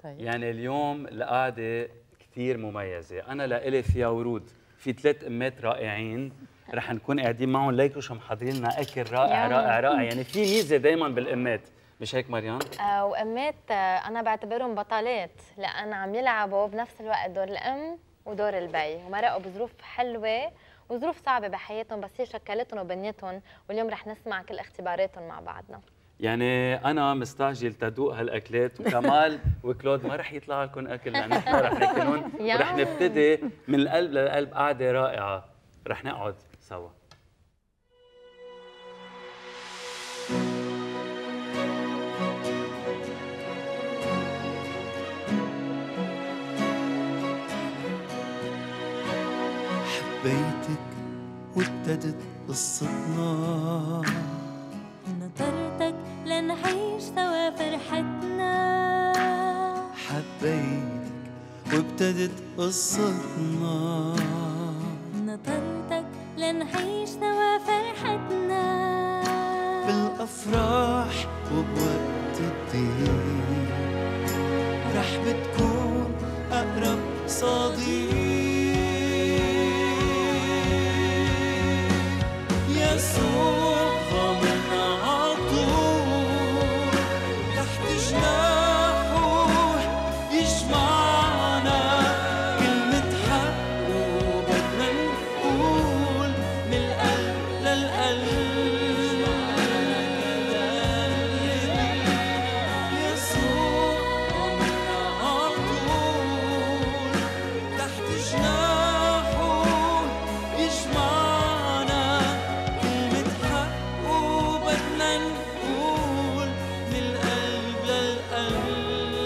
طيب. يعني اليوم القعدة كثير مميزة، أنا لإلي فيها ورود، في 3 أمات رائعين رح نكون قاعدين معهم ليكوا شو محضرين لنا أكل رائع رائع رائع، يعني في ميزة دايما بالأمات، مش هيك مريان؟ وأمات أنا بعتبرهم بطلات لأن عم يلعبوا بنفس الوقت دور الأم ودور البي، ومرقوا بظروف حلوة وظروف صعبة بحياتهم، بس هي شكلتهم وبنيتهم، واليوم رح نسمع كل اختباراتهم مع بعضنا. يعني أنا مستعجل تدوق هالأكلات، وكمال وكلود ما رح يطلع لكم أكل لأن نحن رح ناكلهم، ورح نبتدي من القلب للقلب قعدة رائعة، رح نقعد سوا. حبيتك وابتدت قصتنا، نطرتك لنعيش سوا فرحتنا. حبيتك وابتدت قصتنا، نطرتك لنعيش سوا فرحتنا. بالأفراح وبوقت الضيق رح بتكون أقرب صديق. يسوع ضامننا عطول تحت جناحه يجمعنا، كلمة حق وبدنا نقول من القلب للقلب. يسوع ضامننا عطول تحت جناحه يجمعنا، كلمة حق وبدنا نقول من القلب للقلب.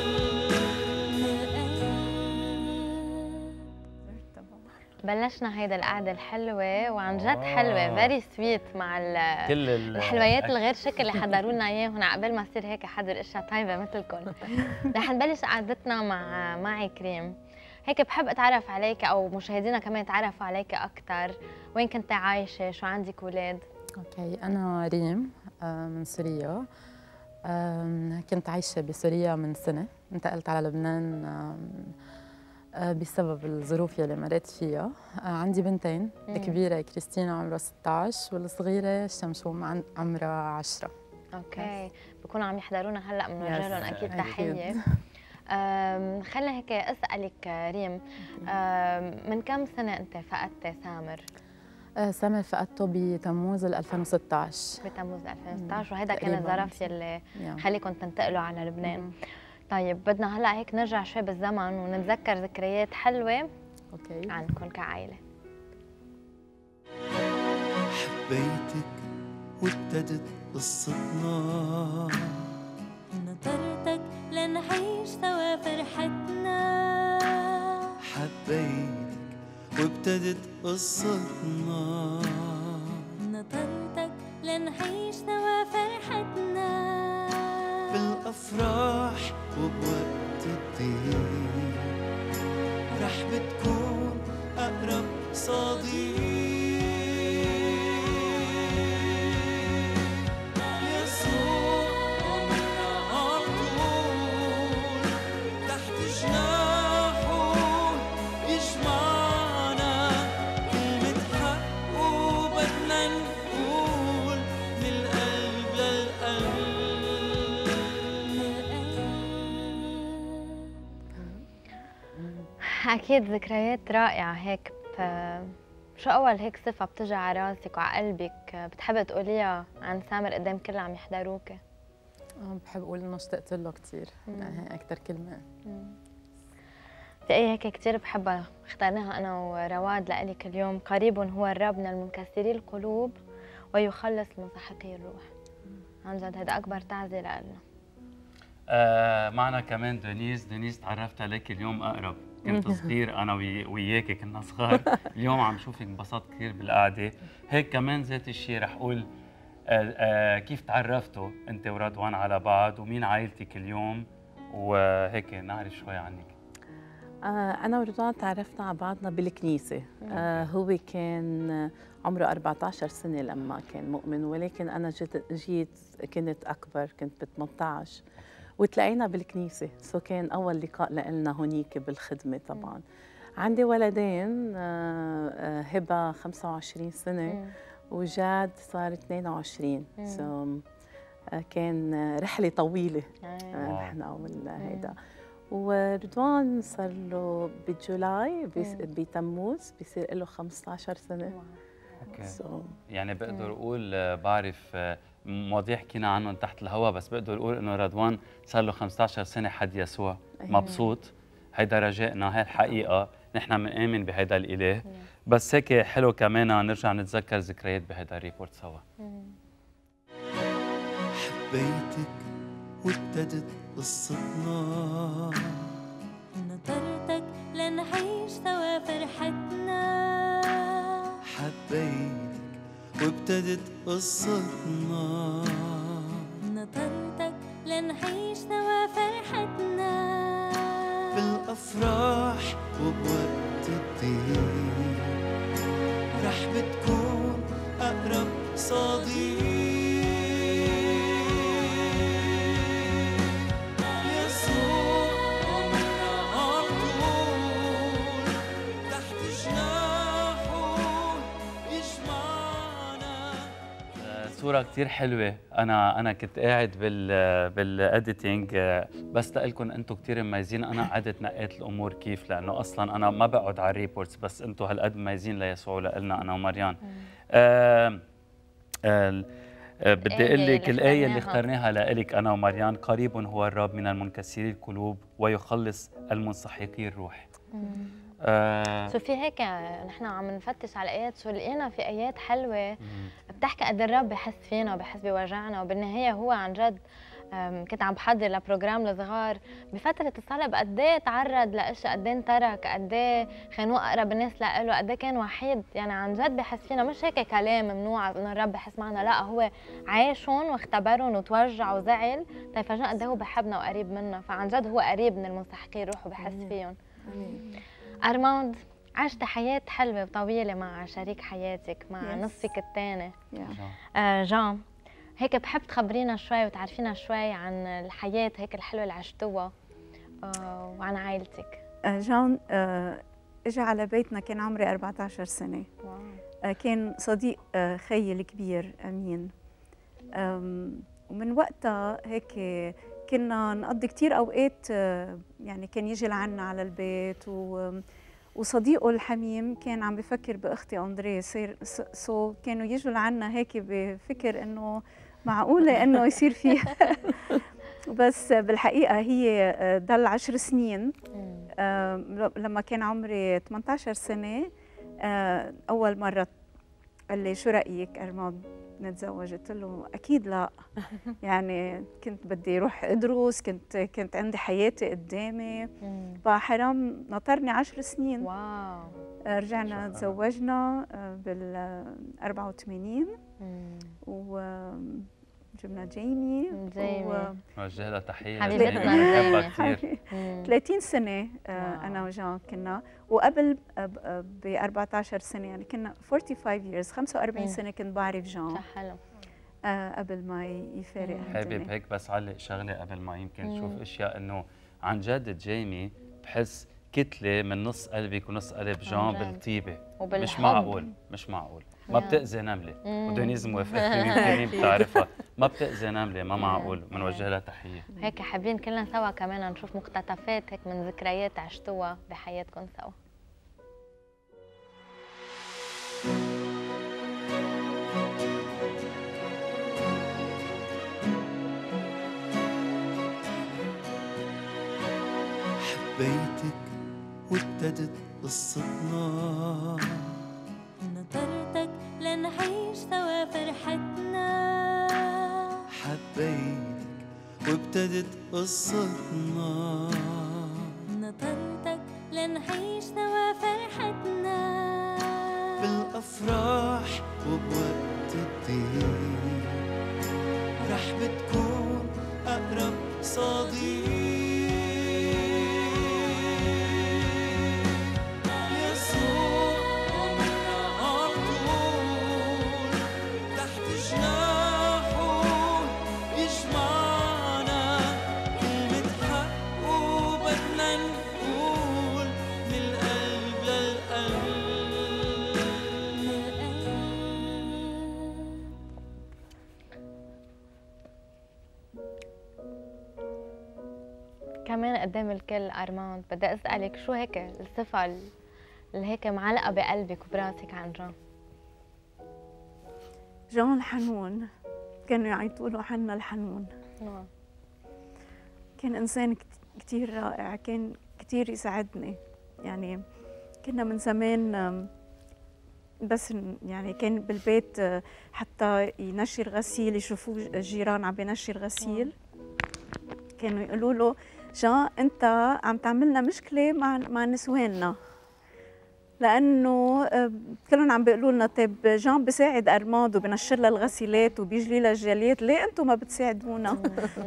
بلشنا هيدا القعدة الحلوة وعن جد حلوة فيري سويت مع كل الحلويات الغير شكل اللي حضروا لنا اياهم، عقبال ما يصير هيك حضر اشياء طيبة مثلكم. رح نبلش قعدتنا معي كريم. هيك بحب اتعرف عليك او مشاهدينا كمان يتعرفوا عليك اكثر، وين كنت عايشة، شو عندك اولاد؟ اوكي، انا ريم من سوريا. كنت عايشة بسوريا من سنة، انتقلت على لبنان بسبب الظروف يلي مريت فيها. عندي بنتين، الكبيرة كريستينا عمرها 16 والصغيرة شمشوم عمرها 10. اوكي، بكونوا عم يحضرونا هلا بنوجه لهم اكيد تحية. خلينا هيك اسالك ريم، من كم سنة انت فقدت سامر؟ سامر فقدته بتموز 2016. بتموز 2016، وهذا كان الظرف يلي خليكم تنتقلوا على لبنان. طيب بدنا هلا هيك نرجع شوي بالزمن ونتذكر ذكريات حلوة عنكم كعائلة. حبيتك وابتدت قصتنا، نطرتك لنعيش سوا فرحتنا. حبيتك وابتدت قصتنا، نطرتك لنعيش سوا فرحتنا. بالأفراح وبوقت الضيق رح بتكون أقرب صديق. يسوع ضامننا عطول تحت جناحه يجمعنا، كلمة حق وبدنا نقول من القلب للقلب. أكيد ذكريات رائعة هيك. شو أول هيك صفة بتجي على راسك وعلى قلبك بتحب تقوليها عن سامر قدام كل اللي عم يحضروك؟ بحب أقول إنه اشتقت له كثير، يعني هي أكثر كلمة. في أي هيك كثير بحبها اخترناها أنا ورواد لإلك اليوم. قريب هو الرب من المنكسري القلوب ويخلص منسحقي الروح. عن جد هذا أكبر تعزية لنا. معنا كمان دونيس تعرفت عليك اليوم أقرب، كنت صغير أنا وياكي كنا صغار، اليوم عم شوفك انبسطت كثير بالقعدة، هيك كمان ذات الشيء رح أقول كيف تعرفتوا أنت ورضوان على بعض ومين عائلتك اليوم، وهيك نعرف شوي عنك. أنا ورضوان تعرفنا على بعضنا بالكنيسة. هو كان عمره 14 سنة لما كان مؤمن، ولكن أنا جيت كنت أكبر، كنت ب 18، وتلاقينا بالكنيسة، سو كان أول لقاء لنا هونيك بالخدمة طبعا. عندي ولدين، هبة 25 سنة وجاد صار 22. سو كان رحلة طويلة نحن هيدا. ورضوان صار له بجولاي بتموز بيصير له 15 سنة. اوكي. يعني بقدر اقول بعرف مواضيع حكينا عنهم تحت الهواء، بس بقدر اقول انه رضوان صار له 15 سنة حد يسوع. مبسوط. هيدا رجائنا، هي الحقيقة، نحن بنآمن بهيدا الإله. بس هيك حلو كمان نرجع نتذكر ذكريات بهيدا الريبورت سوا. حبيتك وابتدت قصتنا، نطرتك لنعيش سوا فرحتنا. حبيتك وابتدت قصتنا، نطرتك لنعيش سوا فرحتنا. بالأفراح وبوقت الضيق رح بتكون أقرب صديق. صورة كتير حلوة. أنا كنت قاعد بالإديتينج، بس لكم أنتم كتير مميزين. أنا قعدت نقيت الأمور كيف، لأنه أصلاً أنا ما بقعد على الريبورتس، بس أنتم هالقد مميزين ليسوع ولنا أنا ومريان. بدي أقول لك الآية اللي اخترناها لإلك أنا ومريان: قريب هو الرب من المنكسري القلوب ويخلص المنسحقي الروح. شو في هيك نحن عم نفتش على ايات، شو لقينا في ايات حلوه بتحكي قد الرب بحس فينا وبحس بوجعنا، وبالنهايه هو عن جد. كنت عم بحضر لبروجرام لصغار بفتره الصلب، قد ايه تعرض لاشياء، قد ايه انترك، قد ايه خانوه اقرب الناس له، قد ايه كان وحيد. يعني عن جد بحس فينا، مش هيك كلام ممنوع انه الرب بحس معنا، لا، هو عاشهم واختبرهم وتوجع وزعل، طيب فجاه قد ايه هو بحبنا وقريب منا. فعن جد هو قريب من المنسحقين الروح وبحس فيهم. أرماند، عشت حياة حلوة وطويلة مع شريك حياتك، مع نصفك الثاني جان. هيك بحب تخبرينا شوي وتعرفينا شوي عن الحياة هيك الحلوة اللي عشتوها وعن عائلتك. جان اجى على بيتنا كان عمري 14 سنة. كان صديق خيي الكبير أمين. ومن وقتها هيك كنا نقضي كتير أوقات، يعني كان يجي لعنا على البيت، وصديقه الحميم كان عم بفكر بأختي أندري، سو كانوا يجوا لعنا هيك بفكر إنه معقولة إنه يصير فيها. بس بالحقيقة هي ضل 10 سنين. لما كان عمري 18 سنة أول مرة قال لي: شو رأيك أرماد نتزوج؟ قلت له اكيد لا. يعني كنت بدي اروح ادرس، كنت عندي حياتي قدامي، فحرام نطرني 10 سنين. واو. رجعنا تزوجنا بال 84 وجبنا جيمي. وجه لها تحيه حبيبتنا كثير. 30 سنه انا وجان كنا، وقبل ب 14 سنه يعني كنا 45 years 45 سنه كنت بعرف جان. حلو. قبل ما يفارق. حابب هيك بس علق شغله قبل ما يمكن تشوف اشياء، انه عن جد جيمي بحس كتله من نص قلبك ونص قلب جان بالطيبه. مش معقول، مش معقول. ما بتأذي نمله، ودونيز موافقتني يمكن بتعرفها، ما بتأذي نمله، ما معقول. بنوجه لها تحيه. هيك حابين كلنا سوا كمان نشوف مقتطفات هيك من ذكريات عشتوها بحياتكم سوا. حبيتك وابتدت قصتنا، نطرتك لنعيش سوا فرحتنا. حبيتك وابتدت قصتنا، نطرتك لنعيش سوا فرحتنا. بالأفراح وبوقت الضيق رح بتكون أقرب صديق. كمان قدام الكل أرماند بدي أسألك شو هيك الصفة اللي هيك معلقة بقلبك وبراسك عن جان؟ جان حنون، كانوا يعيطوا له حنا الحنون. كان إنسان كتير رائع، كان كتير يساعدني. يعني كنا من زمان بس يعني كان بالبيت حتى ينشي الغسيل، يشوفوه الجيران عم بينشي الغسيل كانوا يقولوا له جان انت عم تعملنا مشكله مع نسواننا، لانه كلهم عم بيقولوا لنا طيب جان بيساعد ارماند وبنشر لها الغسيلات وبيجلي لها الجاليات، ليه انتم ما بتساعدونا؟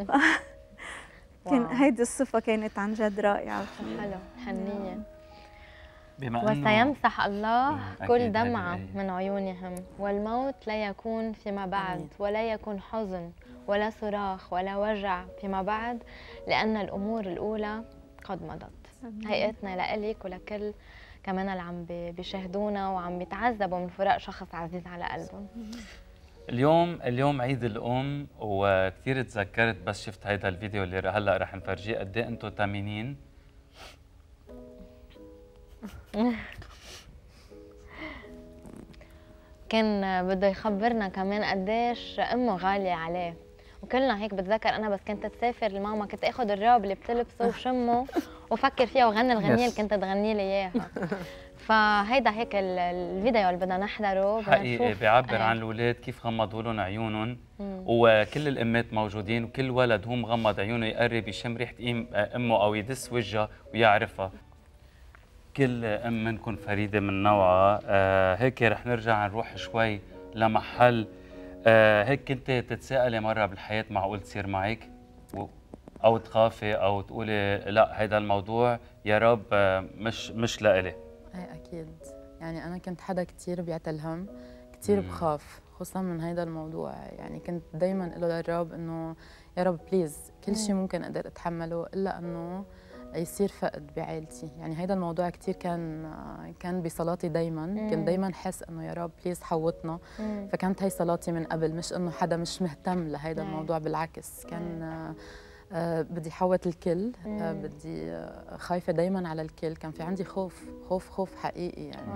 كان هيدي الصفه كانت عن جد رائعه. حلو، حنيه. وسيمسح الله كل دمعة من عيونهم، والموت لا يكون فيما بعد، ولا يكون حزن ولا صراخ ولا وجع فيما بعد، لأن الأمور الأولى قد مضت. هيئتنا لإلك ولكل كمان اللي عم بيشاهدونا وعم بيتعذبوا من فراق شخص عزيز على قلبهم. اليوم عيد الأم، وكثير تذكرت بس شفت هيدا الفيديو اللي هلا رح نفرجيه قد ايه انتم ثمينين. كان بده يخبرنا كمان قديش امه غاليه عليه، وكلنا هيك بتذكر انا بس كنت تسافر لماما كنت اخذ الراب اللي بتلبسه وشمه وفكر فيها وغني الغنيه اللي كنت تغني لي اياها. فهيدا هيك الفيديو اللي بدنا نحضره حقيقي بيعبر عن الاولاد كيف غمضوا لهم عيونهم، وكل الامات موجودين وكل ولد هو مغمض عيونه يقرب يشم ريحه امه او يدس وجهها ويعرفها. كل ام منكم فريده من نوعها. هيك رح نرجع نروح شوي لمحل هيك كنت تتساءلي مره بالحياه معقول تصير معك او تخافي او تقولي لا هيدا الموضوع يا رب مش لإلي؟ ايه اكيد، يعني انا كنت حدا كثير بيعتلهم، كثير بخاف خصوصا من هيدا الموضوع. يعني كنت دائما اقول للرب انه يا رب بليز كل شيء ممكن اقدر اتحمله الا انه يصير فقد بعائلتي. يعني هيدا الموضوع كثير كان بصلاتي دايما، كنت دايما حس انه يا رب بليز حوطنا. فكانت هي صلاتي من قبل، مش انه حدا مش مهتم لهيدا الموضوع، بالعكس كان بدي حوط الكل، بدي خايفه دايما على الكل، كان في عندي خوف حقيقي يعني.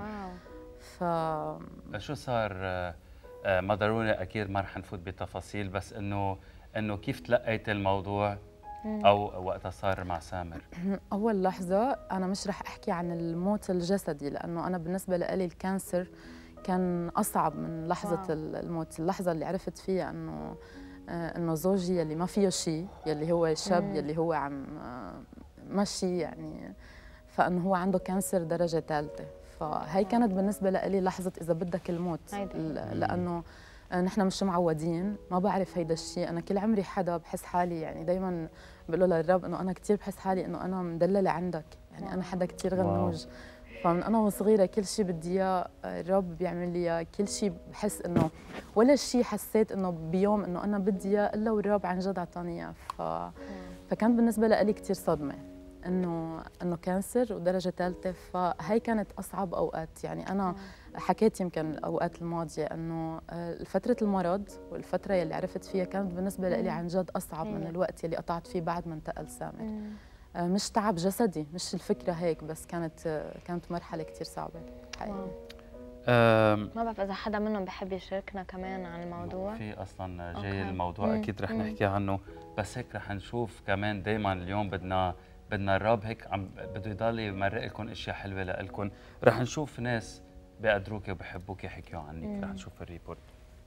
شو صار؟ ما ضروري اكيد ما رح نفوت بتفاصيل، بس انه كيف تلقيت الموضوع او وقتها صار مع سامر؟ اول لحظه انا مش رح احكي عن الموت الجسدي، لانه انا بالنسبه لي الكانسر كان اصعب من لحظه الموت. اللحظه اللي عرفت فيها انه زوجي يلي ما فيه شيء، يلي هو شاب، يلي هو عم ماشي يعني، فانه هو عنده كانسر درجه ثالثه. فهي كانت بالنسبه لي لحظه اذا بدك الموت، لانه نحن مش معودين، ما بعرف هيدا الشيء. انا كل عمري حدا بحس حالي يعني دائما بقول له للرب انه انا كثير بحس حالي انه انا مدلله عندك، يعني انا حدا كثير غنوج. فمن انا وصغيره كل شيء بدي اياه الرب بيعمل لي اياه، كل شيء بحس انه ولا شيء حسيت انه بيوم انه انا بدي اياه الا والرب عن جد اعطاني اياه. فكان بالنسبه لي كثير صدمه انه كانسر ودرجه ثالثه. فهي كانت اصعب اوقات. يعني انا حكيت يمكن الاوقات الماضيه انه فتره المرض والفتره يلي عرفت فيها كانت بالنسبه لي عن جد اصعب من الوقت يلي قطعت فيه بعد ما انتقل سامر. مش تعب جسدي، مش الفكره هيك، بس كانت مرحله كثير صعبه حقيقي. ما بعرف اذا حدا منهم بحب يشاركنا كمان عن الموضوع. في اصلا جاي الموضوع اكيد رح نحكي عنه، بس هيك رح نشوف كمان دائما اليوم بدنا الرب هيك بده يضل يمرق لكم اشياء حلوه لكم. رح نشوف ناس بيقدروك وبحبوك يحكيوا عنك. رح نشوف الريبورت.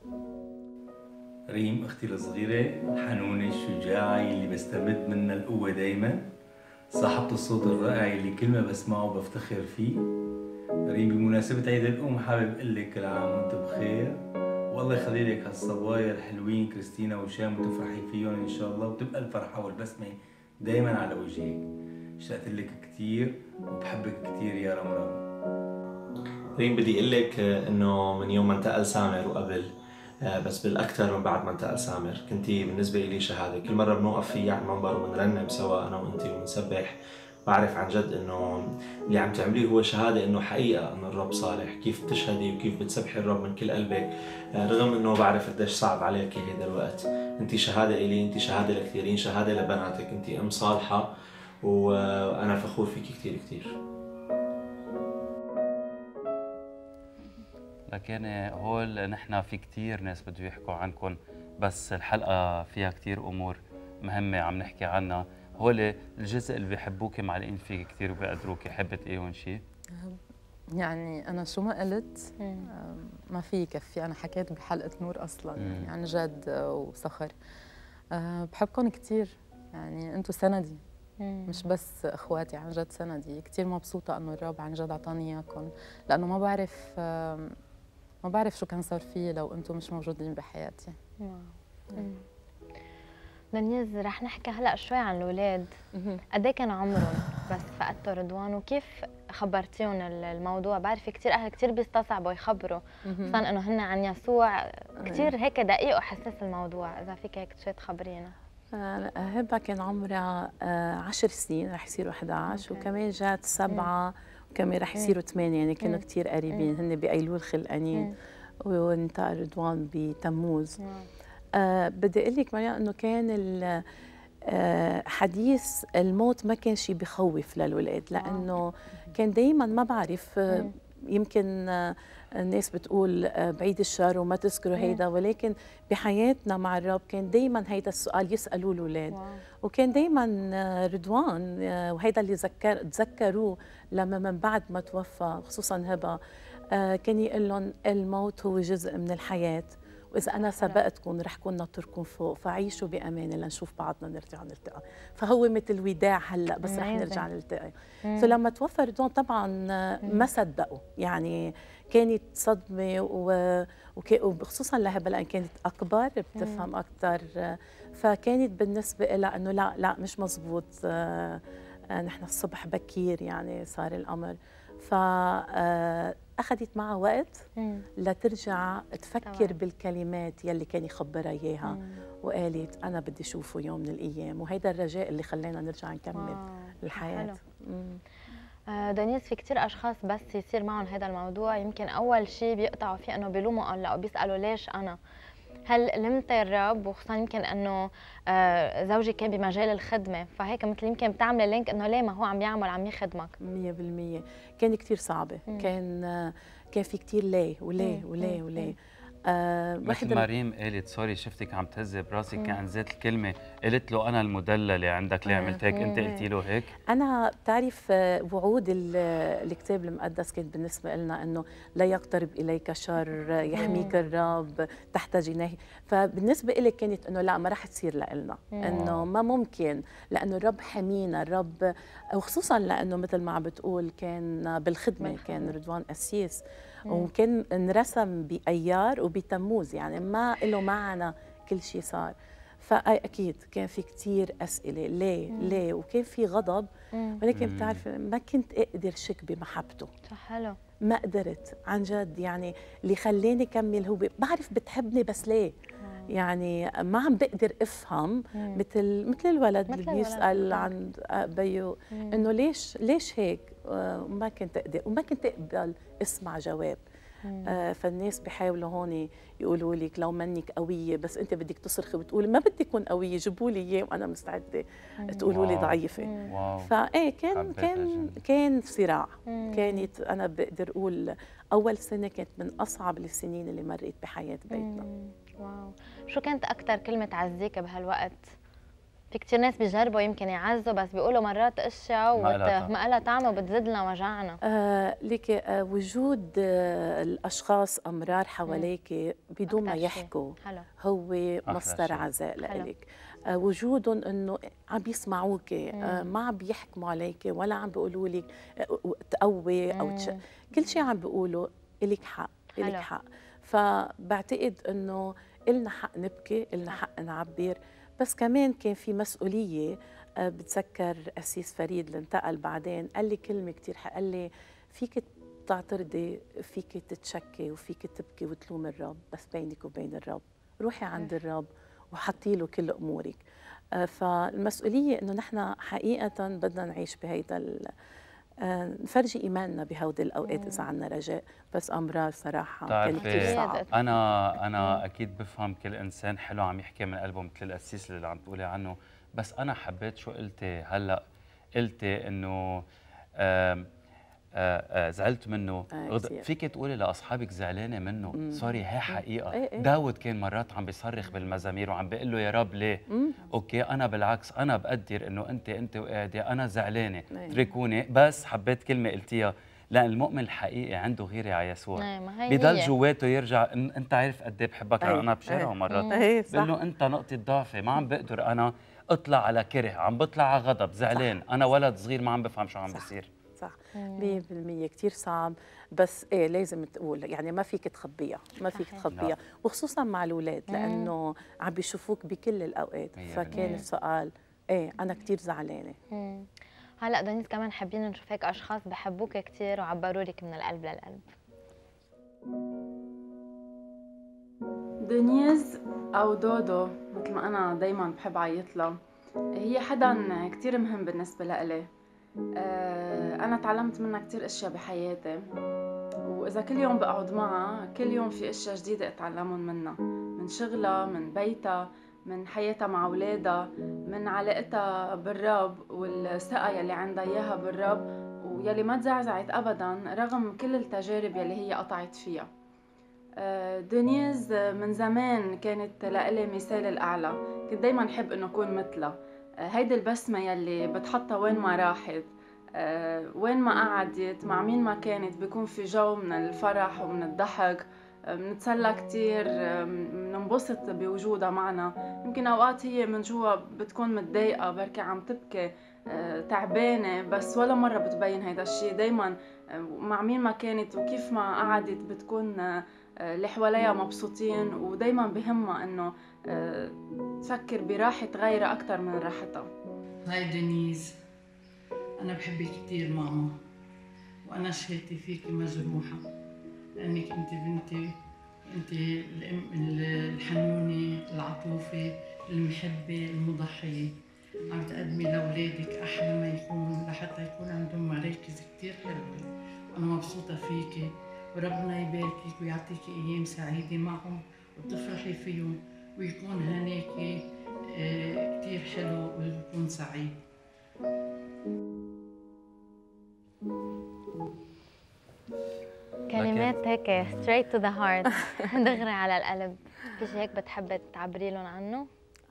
ريم اختي الصغيره الحنونه الشجاعه اللي بستمد منها القوه دائما، صاحبة الصوت الرائع اللي كل ما بسمعه بفتخر فيه. ريم بمناسبة عيد الأم حابب أقول لك كل عام وأنت بخير، والله يخلي لك هالصبايا الحلوين كريستينا وشام وتفرحي فيهم إن شاء الله، وتبقى الفرحة والبسمة دايما على وجهك. اشتقت لك كثير وبحبك كثير يا رمرم. ريم بدي أقول لك إنه من يوم ما انتقل سامر وقبل، بس بالأكثر من بعد ما انتقل سامر، كنتي بالنسبة لي شهادة. كل مرة بنوقف فيه على المنبر وبنرنم سوا أنا وأنتي وبنسبح، بعرف عن جد إنه اللي عم تعمليه هو شهادة إنه حقيقة إنه الرب صالح. كيف بتشهدي وكيف بتسبحي الرب من كل قلبك، رغم إنه بعرف قديش صعب عليك هيدا الوقت. أنتي شهادة إلي، أنتي شهادة لكثيرين، شهادة لبناتك. أنتي أم صالحة وأنا فخور فيك كتير كتير. لكن هول نحن في كتير ناس بده يحكوا عنكم، بس الحلقة فيها كتير أمور مهمة عم نحكي عنها. هول الجزء اللي بيحبوك معلقين فيك كتير وبيقدروك، حابة تقولون شيء؟ يعني أنا شو ما قلت ما في يكفي. أنا حكيت بحلقة نور أصلاً يعني عن جد وصخر. بحبكم كتير، يعني أنتوا سندي مش بس إخواتي، عن جد سندي. كتير مبسوطة إنه الرب عن جد عطاني إياكم، لأنه ما بعرف شو كان صار فيه لو أنتم مش موجودين بحياتي. دنيز، رح نحكي هلا شوي عن الاولاد. قد ايه كان عمرهم بس فقدتوا رضوان، وكيف خبرتيهم الموضوع؟ بعرف كثير اهل كثير بيستصعبوا يخبروا، خصوصا انه هن عن يسوع كثير هيك دقيق وحساس الموضوع. اذا فيك هيك شوي تخبرينا. هبه كان عمرها 10 سنين، رح يصيروا 11 وكمان جات 7 وكمان رح يصيروا 8، يعني كانوا كثير قريبين. هن بأيلول خلقانين وانتقل رضوان بتموز. بدي اقول لك مريم انه كان حديث الموت ما كان شيء بخوف للولاد، لانه كان دائما ما بعرف يمكن الناس بتقول بعيد الشر وما تذكروا هيدا، ولكن بحياتنا مع الرب كان دائما هيدا السؤال يسالوه الاولاد. وكان دائما رضوان وهيدا اللي تذكروه لما من بعد ما توفى، خصوصا هبه، كان يقول لهم الموت هو جزء من الحياه، وإذا أنا سبقتكم رح كون ناطركم فوق، فعيشوا بأمان لنشوف بعضنا نرجع نلتقى. فهو مثل وداع هلا، بس رح نرجع نلتقى. فلما توفى رضوان طبعا ما صدقوا، يعني كانت صدمة وخصوصا لهبة لأن كانت أكبر بتفهم أكثر. فكانت بالنسبة لها إنه لا مش مزبوط، نحن الصبح بكير يعني صار الأمر. فأخذت معها وقت لترجع تفكر بالكلمات يلي كان يخبرها إياها، وقالت أنا بدي أشوفه يوم من الأيام، وهيدا الرجاء اللي خلينا نرجع نكمل الحياة. دنيس، في كتير أشخاص بس يصير معهم هذا الموضوع يمكن أول شيء بيقطعوا فيه إنه بيلوموا الله أو بيسألوا ليش أنا؟ هل لمت الرب؟ وخصوصا يمكن انه زوجي كان بمجال الخدمه، فهيك مثل يمكن بتعملي لينك انه ليه ما هو عم يعمل عم يخدمك. 100% كان كثير صعبه. كان في كثير ليه وليه وليه وليه. مثل ما ريم قالت، سوري شفتك عم تهزي براسك، كان ذات الكلمه قلت له انا المدلله عندك، ليه عملت هيك؟ انت قلتي له هيك؟ انا بتعرف وعود الكتاب المقدس كانت بالنسبه لنا انه لا يقترب اليك شر، يحميك الرب تحت جناحه. فبالنسبه لي كانت انه لا، ما راح تصير لنا، انه ما ممكن، لانه الرب حمينا، الرب وخصوصا لانه مثل ما عم بتقول كان بالخدمه، كان رضوان قسيس وكان انرسم بأيار وبتموز، يعني ما له معنى كل شيء صار. فأكيد كان في كتير أسئلة ليه وكان في غضب، ولكن بتعرف ما كنت أقدر شك بمحبته. حلو، ما قدرت عن جد، يعني اللي خلاني كمل هو بعرف بتحبني بس ليه؟ يعني ما عم بقدر افهم مثل الولد اللي بيسال عن بيو انه ليش هيك، وما كنت اقدر وما كنت اقبل اسمع جواب. فالناس بيحاولوا هون يقولوا لك لو منك قويه بس انت بدك تصرخي وتقولي ما بدي اكون قويه، جيبوا لي اياه وانا مستعده تقولوا لي ضعيفه. فايه كان صراع. كانت انا بقدر اقول اول سنه كانت من اصعب السنين اللي مريت بحياه بيتنا. واو، شو كانت اكثر كلمه تعزيك بهالوقت؟ في كثير ناس بيجربوا يمكن يعزوا بس بيقولوا مرات اشياء ما لها طعم وبتزيد لنا وجعنا. ليك وجود الاشخاص امرار حواليك بدون ما يحكوا هو مصدر عزاء لإلك. وجودهم انه عم يسمعوك، ما عم بيحكموا عليك ولا عم بيقولوا لك تقوي او كل شيء عم بيقولوا إلك حق، إلك حق. فبعتقد انه إلنا حق نبكي، إلنا حق نعبر، بس كمان كان في مسؤولية. بتذكر أسيس فريد اللي انتقل بعدين قال لي كلمة كتير حق، قال لي فيك تعترضي، فيك تتشكي وفيك تبكي وتلوم الرب، بس بينك وبين الرب روحي عند الرب وحطي له كل أمورك. فالمسؤولية إنه نحن حقيقة بدنا نعيش بهيدا نفرجي إيماننا بهودي الأوقات إذا عنا رجاء، بس أمرار صراحة كان كثير صعب. أنا أكيد بفهم كل إنسان حلو عم يحكي من قلبه مثل القسيس اللي عم تقولي عنه، بس أنا حبيت شو قلتي هلأ، قلتي انه زعلت منه. فيك تقولي لاصحابك زعلانه منه؟ سوري، هي حقيقه. داود كان مرات عم بيصرخ بالمزامير وعم بيقول له يا رب ليه؟ اوكي، انا بالعكس انا بقدر انه انت وقاعده، انا زعلانه، اتركوني. بس حبيت كلمه قلتيها، لأن المؤمن الحقيقي عنده غيرة على يسوع، بضل جواته يرجع. انت عارف قد ايه بحبك. انا بشارعه مرات بقول له انت نقطة ضعفي، ما عم بقدر انا اطلع على كره، عم بطلع على غضب، زعلان. انا ولد صغير ما عم بفهم شو عم بيصير. صح 100%. كثير صعب، بس ايه لازم تقول، يعني ما فيك تخبيها، ما فيك تخبيها، وخصوصا مع الاولاد لانه عم بيشوفوك بكل الاوقات. فكان السؤال ايه انا كثير زعلانه. هلا دنيس كمان حابين نشوف هيك اشخاص بحبوك كثير وعبروا لك من القلب للقلب. دنيز او دودو مثل ما انا دايما بحب عيط لها، هي حدا كثير مهم بالنسبه لإلي. انا تعلمت منها كثير اشياء بحياتي، واذا كل يوم بقعد معها كل يوم في اشياء جديده اتعلمهم منها، من شغلها، من بيتها، من حياتها مع اولادها، من علاقتها بالرب والثقه يلي عندها اياها بالرب، ويلي ما تزعزعت ابدا رغم كل التجارب يلي هي قطعت فيها. دنيز من زمان كانت لإلي مثال الاعلى، كنت دايما احب انه اكون مثلها. هيدي البسمه يلي بتحطها وين ما راحت، وين ما قعدت، مع مين ما كانت، بيكون في جو من الفرح ومن الضحك، بنتسلى كتير، بننبسط بوجودها معنا. يمكن اوقات هي من جوا بتكون متضايقه، بركي عم تبكي، تعبانه، بس ولا مره بتبين هيدا الشيء. دايما مع مين ما كانت وكيف ما قعدت بتكون اللي حواليها مبسوطين، ودايما بهمها انه تفكر براحه غيرها اكثر من راحتها. هاي دنيز، انا بحبك كثير ماما، وانا شهادتي فيكي مجروحه لانك انت بنتي، انت الام الحنونه العطوفه المحبه المضحيه، عم تقدمي لاولادك احلى ما يكون لحتى يكون عندهم مراكز كثير حلوه. وانا مبسوطه فيكي، وربنا يباركك ويعطيكي ايام سعيده معهم وتفرحي فيهم، ويكون هناكي كثير حلو ويكون سعيد. كلمات هيك straight to the heart دغري على القلب. في شيء هيك بتحبي تعبري لهم عنه؟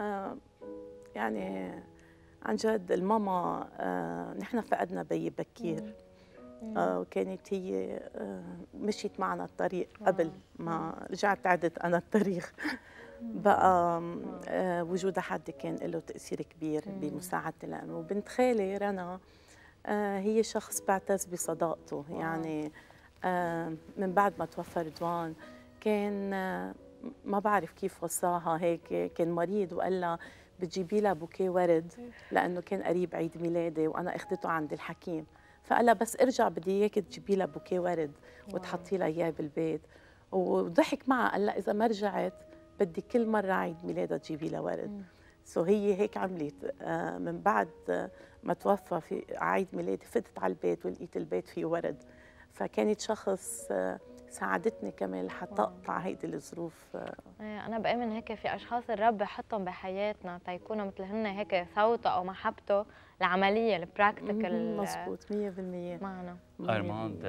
يعني عن جد الماما، نحن فقدنا بي بكير، وكانت هي مشيت معنا الطريق قبل ما رجعت عدت أنا التاريخ. بقى وجود حد كان له تأثير كبير بمساعدتي، لأنه بنت خالي رنا هي شخص بعتز بصداقته. يعني من بعد ما توفى رضوان كان ما بعرف كيف وصاها هيك، كان مريض وقال لها بتجيبي لها بوكيه ورد لأنه كان قريب عيد ميلادي وأنا أخذته عند الحكيم، فقال لها بس ارجع بدي اياك تجيبي لها بوكيه ورد وتحطي لها اياه بالبيت. وضحك معها قال لها اذا ما رجعت بدي كل مره عيد ميلادها تجيبي لها ورد. هي هيك عملت. من بعد ما توفى في عيد ميلادي فتت على البيت ولقيت البيت فيه ورد، فكانت شخص ساعدتني كمان لحتى اقطع هيدي الظروف. انا بآمن هيك في اشخاص الرب بحطهم بحياتنا تيكونوا مثل هن هيك صوته او محبته العمليه البراكتيكال. مزبوط 100% معنا. ارماند،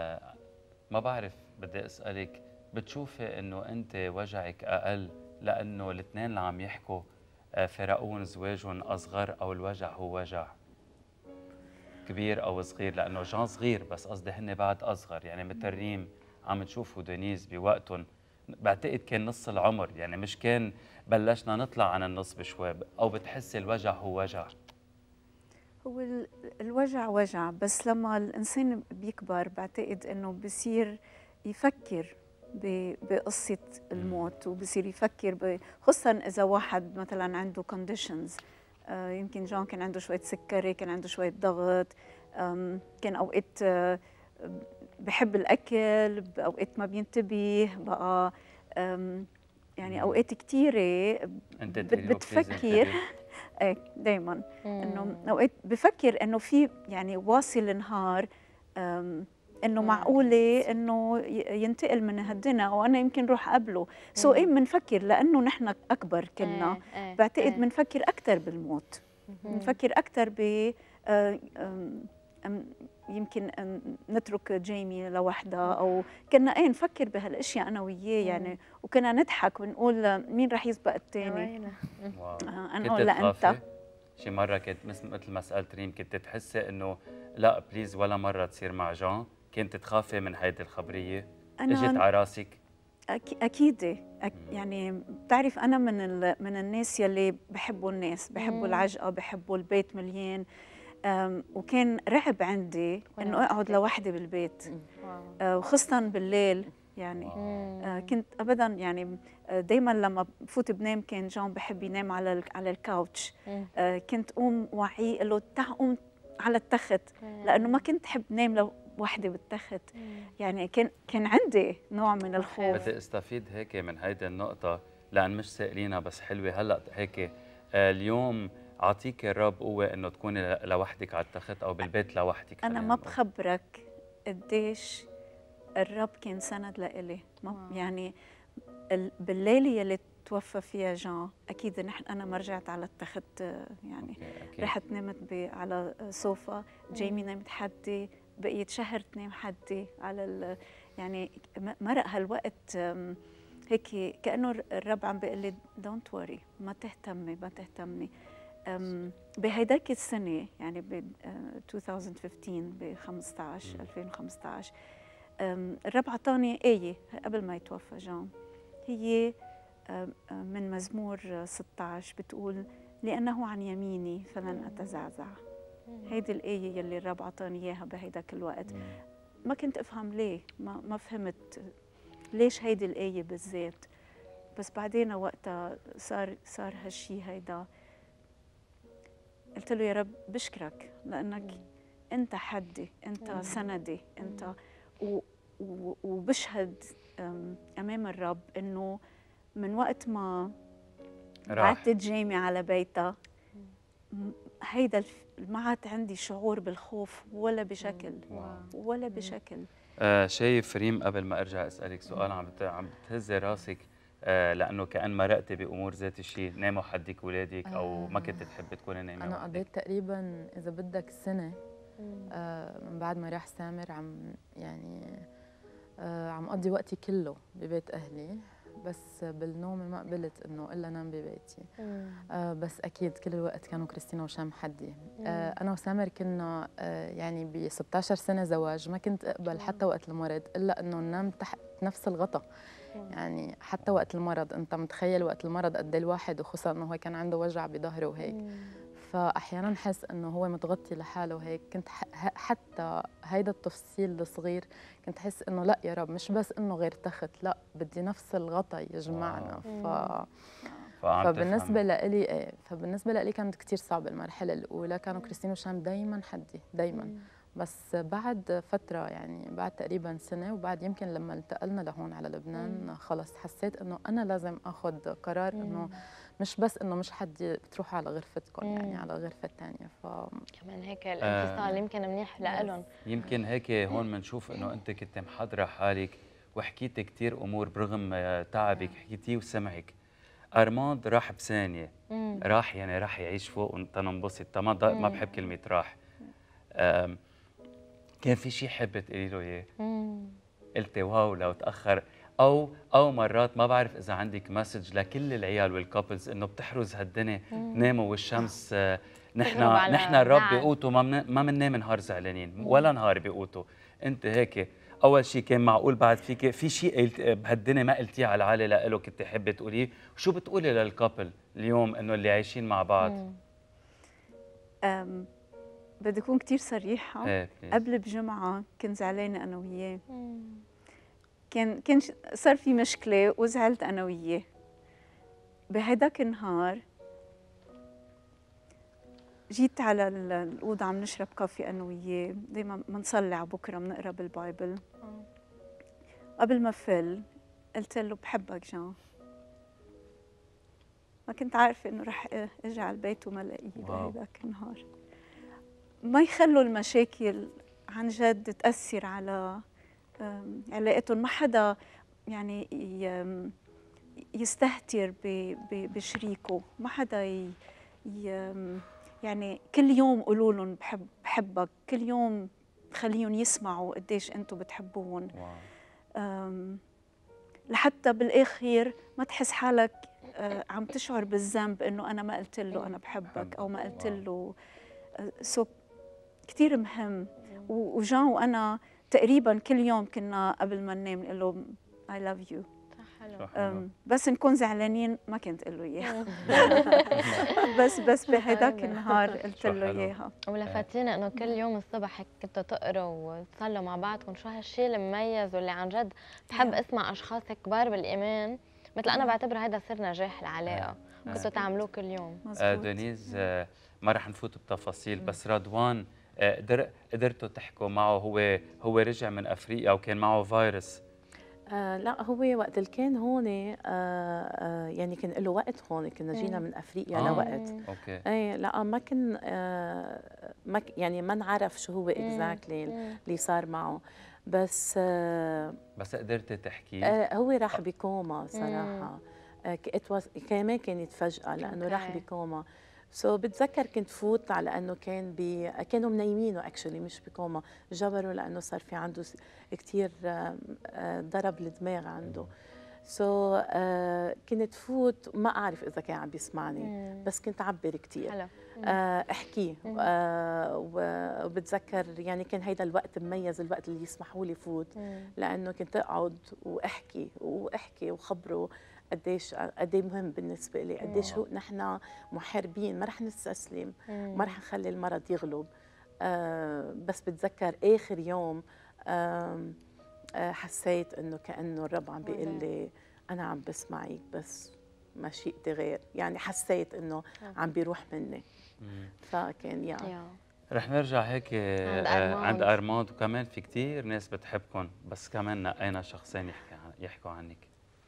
ما بعرف بدي اسالك، بتشوفي انه انت وجعك اقل لانه الاثنين اللي عم يحكوا فرقون زواجهم اصغر، او الوجع هو وجع كبير او صغير؟ لانه جان صغير بس قصدي هن بعد اصغر، يعني مثل ريم عم تشوفوا دنيز بوقتهم بعتقد كان نص العمر، يعني مش كان بلشنا نطلع عن النص بشوي، او بتحسي الوجع هو وجع؟ هو الوجع وجع، بس لما الانسان بيكبر بعتقد انه بصير يفكر بقصه الموت، وبصير يفكر خصوصا اذا واحد مثلا عنده كونديشنز. يمكن جان كان عنده شويه سكري، كان عنده شويه ضغط، كان اوقات بحب الاكل، اوقات ما بينتبه بقى، يعني اوقات كثيره بتفكر دائما انه اوقات بفكر انه في يعني واصل النهار انه معقوله انه ينتقل من هالدنيا وانا يمكن روح قبله. ايه بنفكر لانه نحن اكبر كنا، بعتقد بنفكر اكثر بالموت، بنفكر اكثر يمكن نترك جيمي لوحدها، او كنا نفكر بهالاشياء انا وياه يعني، وكنا نضحك ونقول مين رح يسبق الثاني، انا ولا انت. شي مره كنت مثل ما سالت ريم، كنت تحسي انه لا بليز ولا مره تصير مع جان؟ كنت تخافي من هيدي الخبريه؟ اجت على راسك؟ اكيد يعني بتعرف انا من الناس يلي بحبوا الناس، بحبوا العجقه، بحبوا البيت مليان، وكان رعب عندي انه اقعد لوحدي بالبيت، وخاصه بالليل يعني. كنت ابدا يعني دائما لما بفوت بنام كان جون بحب ينام على الكاوتش، كنت قوم وعيه اقول له تعال قوم على التخت، لانه ما كنت احب نام لوحدي بالتخت، يعني كان عندي نوع من الخوف. بدي استفيد هيك من هيدي النقطه، لان مش سائلينها بس حلوه هلا هيك. اليوم اعطيك الرب قوه انه تكوني لوحدك على التخت او بالبيت لوحدك. انا ما بخبرك قديش الرب كان سند لإلي، يعني بالليله يلي توفى فيها جان اكيد انا ما رجعت على التخت، يعني رحت نمت على صوفا، جيمي نامت حدي، بقيت شهر تنام حدي على يعني مرق هالوقت هيك كانه الرب عم بيقول لي دونت وري، ما تهتمي. بهيداك السنه يعني ب 2015 ب 2015 الرب عطاني آية قبل ما يتوفى جان، هي من مزمور 16 بتقول لأنه عن يميني فلن أتزعزع. هيدي الآية يلي الرب عطاني إياها بهيداك الوقت. ما كنت أفهم ليه، ما فهمت ليش هيدي الآية بالذات، بس بعدين وقتها صار هالشي هيدا، قلت له يا رب بشكرك لأنك أنت حدي، أنت سندي، أنت وبشهد أمام الرب إنه من وقت ما بعتت جيمي على بيتها هيدا ما عاد عندي شعور بالخوف ولا بشكل ولا بشكل. شايف ريم، قبل ما ارجع اسالك سؤال، عم بتهزي راسك لانه كأن مرقتي بامور ذات الشيء، ناموا حدك اولادك او ما كنت تحبي تكوني نايمه؟ انا قضيت تقريبا اذا بدك سنه من بعد ما راح سامر عم قضي وقتي كله ببيت اهلي، بس بالنوم ما قبلت انه الا نام ببيتي. بس اكيد كل الوقت كانوا كريستينا وشام حدي. انا وسامر كنا يعني ب 16 سنه زواج ما كنت اقبل حتى وقت المرض الا انه ننام تحت نفس الغطاء. يعني حتى وقت المرض، انت متخيل وقت المرض قد الواحد، وخصوصا انه هو كان عنده وجع بظهره وهيك، فاحيانا حس انه هو متغطي لحاله وهيك. كنت حتى هيدا التفصيل الصغير كنت احس انه لا يا رب، مش بس انه غير تخت، لا بدي نفس الغطاء يجمعنا. فبالنسبه لإلي كانت كثير صعبه المرحله الاولى. كانوا كريستين وشام دائما حدي دائما. بس بعد فتره يعني بعد تقريبا سنه، وبعد يمكن لما انتقلنا لهون على لبنان خلص حسيت انه انا لازم اخذ قرار انه مش بس انه مش حد بتروحوا على غرفتكم، يعني على غرفه ثانيه. كمان هيك الانفصال يمكن منيح لهم. يمكن هيك هون بنشوف انه انت كنت محضره حالك وحكيتي كثير امور برغم تعبك، حكيتيه وسمعك. ارماند راح بثانيه، راح يعني راح يعيش فوق تنبسط. ما بحب كلمه راح. كان في شيء حابه تقولي له اياه؟ قلتي واو لو تاخر، او مرات ما بعرف اذا عندك مسج لكل العيال والكابلز انه بتحرز هالدنيا، ناموا والشمس. نحن الرب بقوته ما بننام نهار زعلانين ولا نهار بقوته. انت هيك اول شيء كان معقول بعد فيك في شيء بهالدنيا ما قلتيه على العالي لإله كنت حابه تقوليه؟ وشو بتقولي للكابل اليوم انه اللي عايشين مع بعض؟ بدي أكون كتير صريحة. قبل بجمعة كنت زعلانة أنا وياه، كان صار في مشكلة وزعلت أنا وياه. بهداك النهار جيت على الأوضة عم نشرب كافي أنا وياه، دايما بنصلي على بكرة بنقرا بالبايبل. قبل ما فل قلت له بحبك جان. ما كنت عارفة إنه رح أجي على البيت وما لاقيه بهداك النهار. ما يخلوا المشاكل عن جد تأثر على علاقتهم. ما حدا يعني يستهتر بشريكه، ما حدا يعني كل يوم قولوا لهم بحبك، كل يوم خليهم يسمعوا قديش انتم بتحبوهم. لحتى بالاخير ما تحس حالك عم تشعر بالذنب انه انا ما قلت له انا بحبك او ما قلت له. كثير مهم. وجان وانا تقريبا كل يوم كنا قبل ما ننام نقول له I love you. بس نكون زعلانين ما كنت اقول له اياها. بس بهداك النهار قلت له اياها. ولفتينا انه كل يوم الصبح هيك كنتوا تقروا وتصلوا مع بعضكم، شو هالشيء المميز واللي عن جد بحب اسمع اشخاص هيك كبار بالايمان مثل انا بعتبر هذا سر نجاح العلاقه، كنتوا تعملوه كل يوم. دنيز ما رح نفوت بتفاصيل، بس رضوان قدرتوا تحكوا معه؟ هو رجع من افريقيا وكان معه فيروس. لا هو وقت اللي كان هون يعني كان له وقت هون، كنا جينا من افريقيا لوقت. اوكي. ايه لا ما كان يعني ما نعرف شو هو اكزاكتلي اللي صار معه، بس قدرتي تحكي؟ هو راح بكوما صراحه. كمان كانت فجأة لأنه راح بكوما. بتذكر كنت فوت على انه كانوا منيمينه اكشلي مش بكوما، جبروا لانه صار في عنده كثير ضرب الدماغ عنده. كنت فوت ما اعرف اذا كان عم بيسمعني، بس كنت اعبر كثير احكي. وبتذكر يعني كان هيدا الوقت مميز، الوقت اللي يسمحوا لي فوت، لانه كنت اقعد واحكي وخبره قديش مهم بالنسبه لي، قديش هو نحن محاربين، ما رح نستسلم، ما رح نخلي المرض يغلب. بس بتذكر اخر يوم حسيت انه كانه الرب عم بيقول لي انا عم بسمعك بس ما شئت غير، يعني حسيت انه عم بيروح مني. فكان رح نرجع هيك عند أرماند، وكمان في كتير ناس بتحبكم، بس كمان نقينا شخصين يحكوا عنك.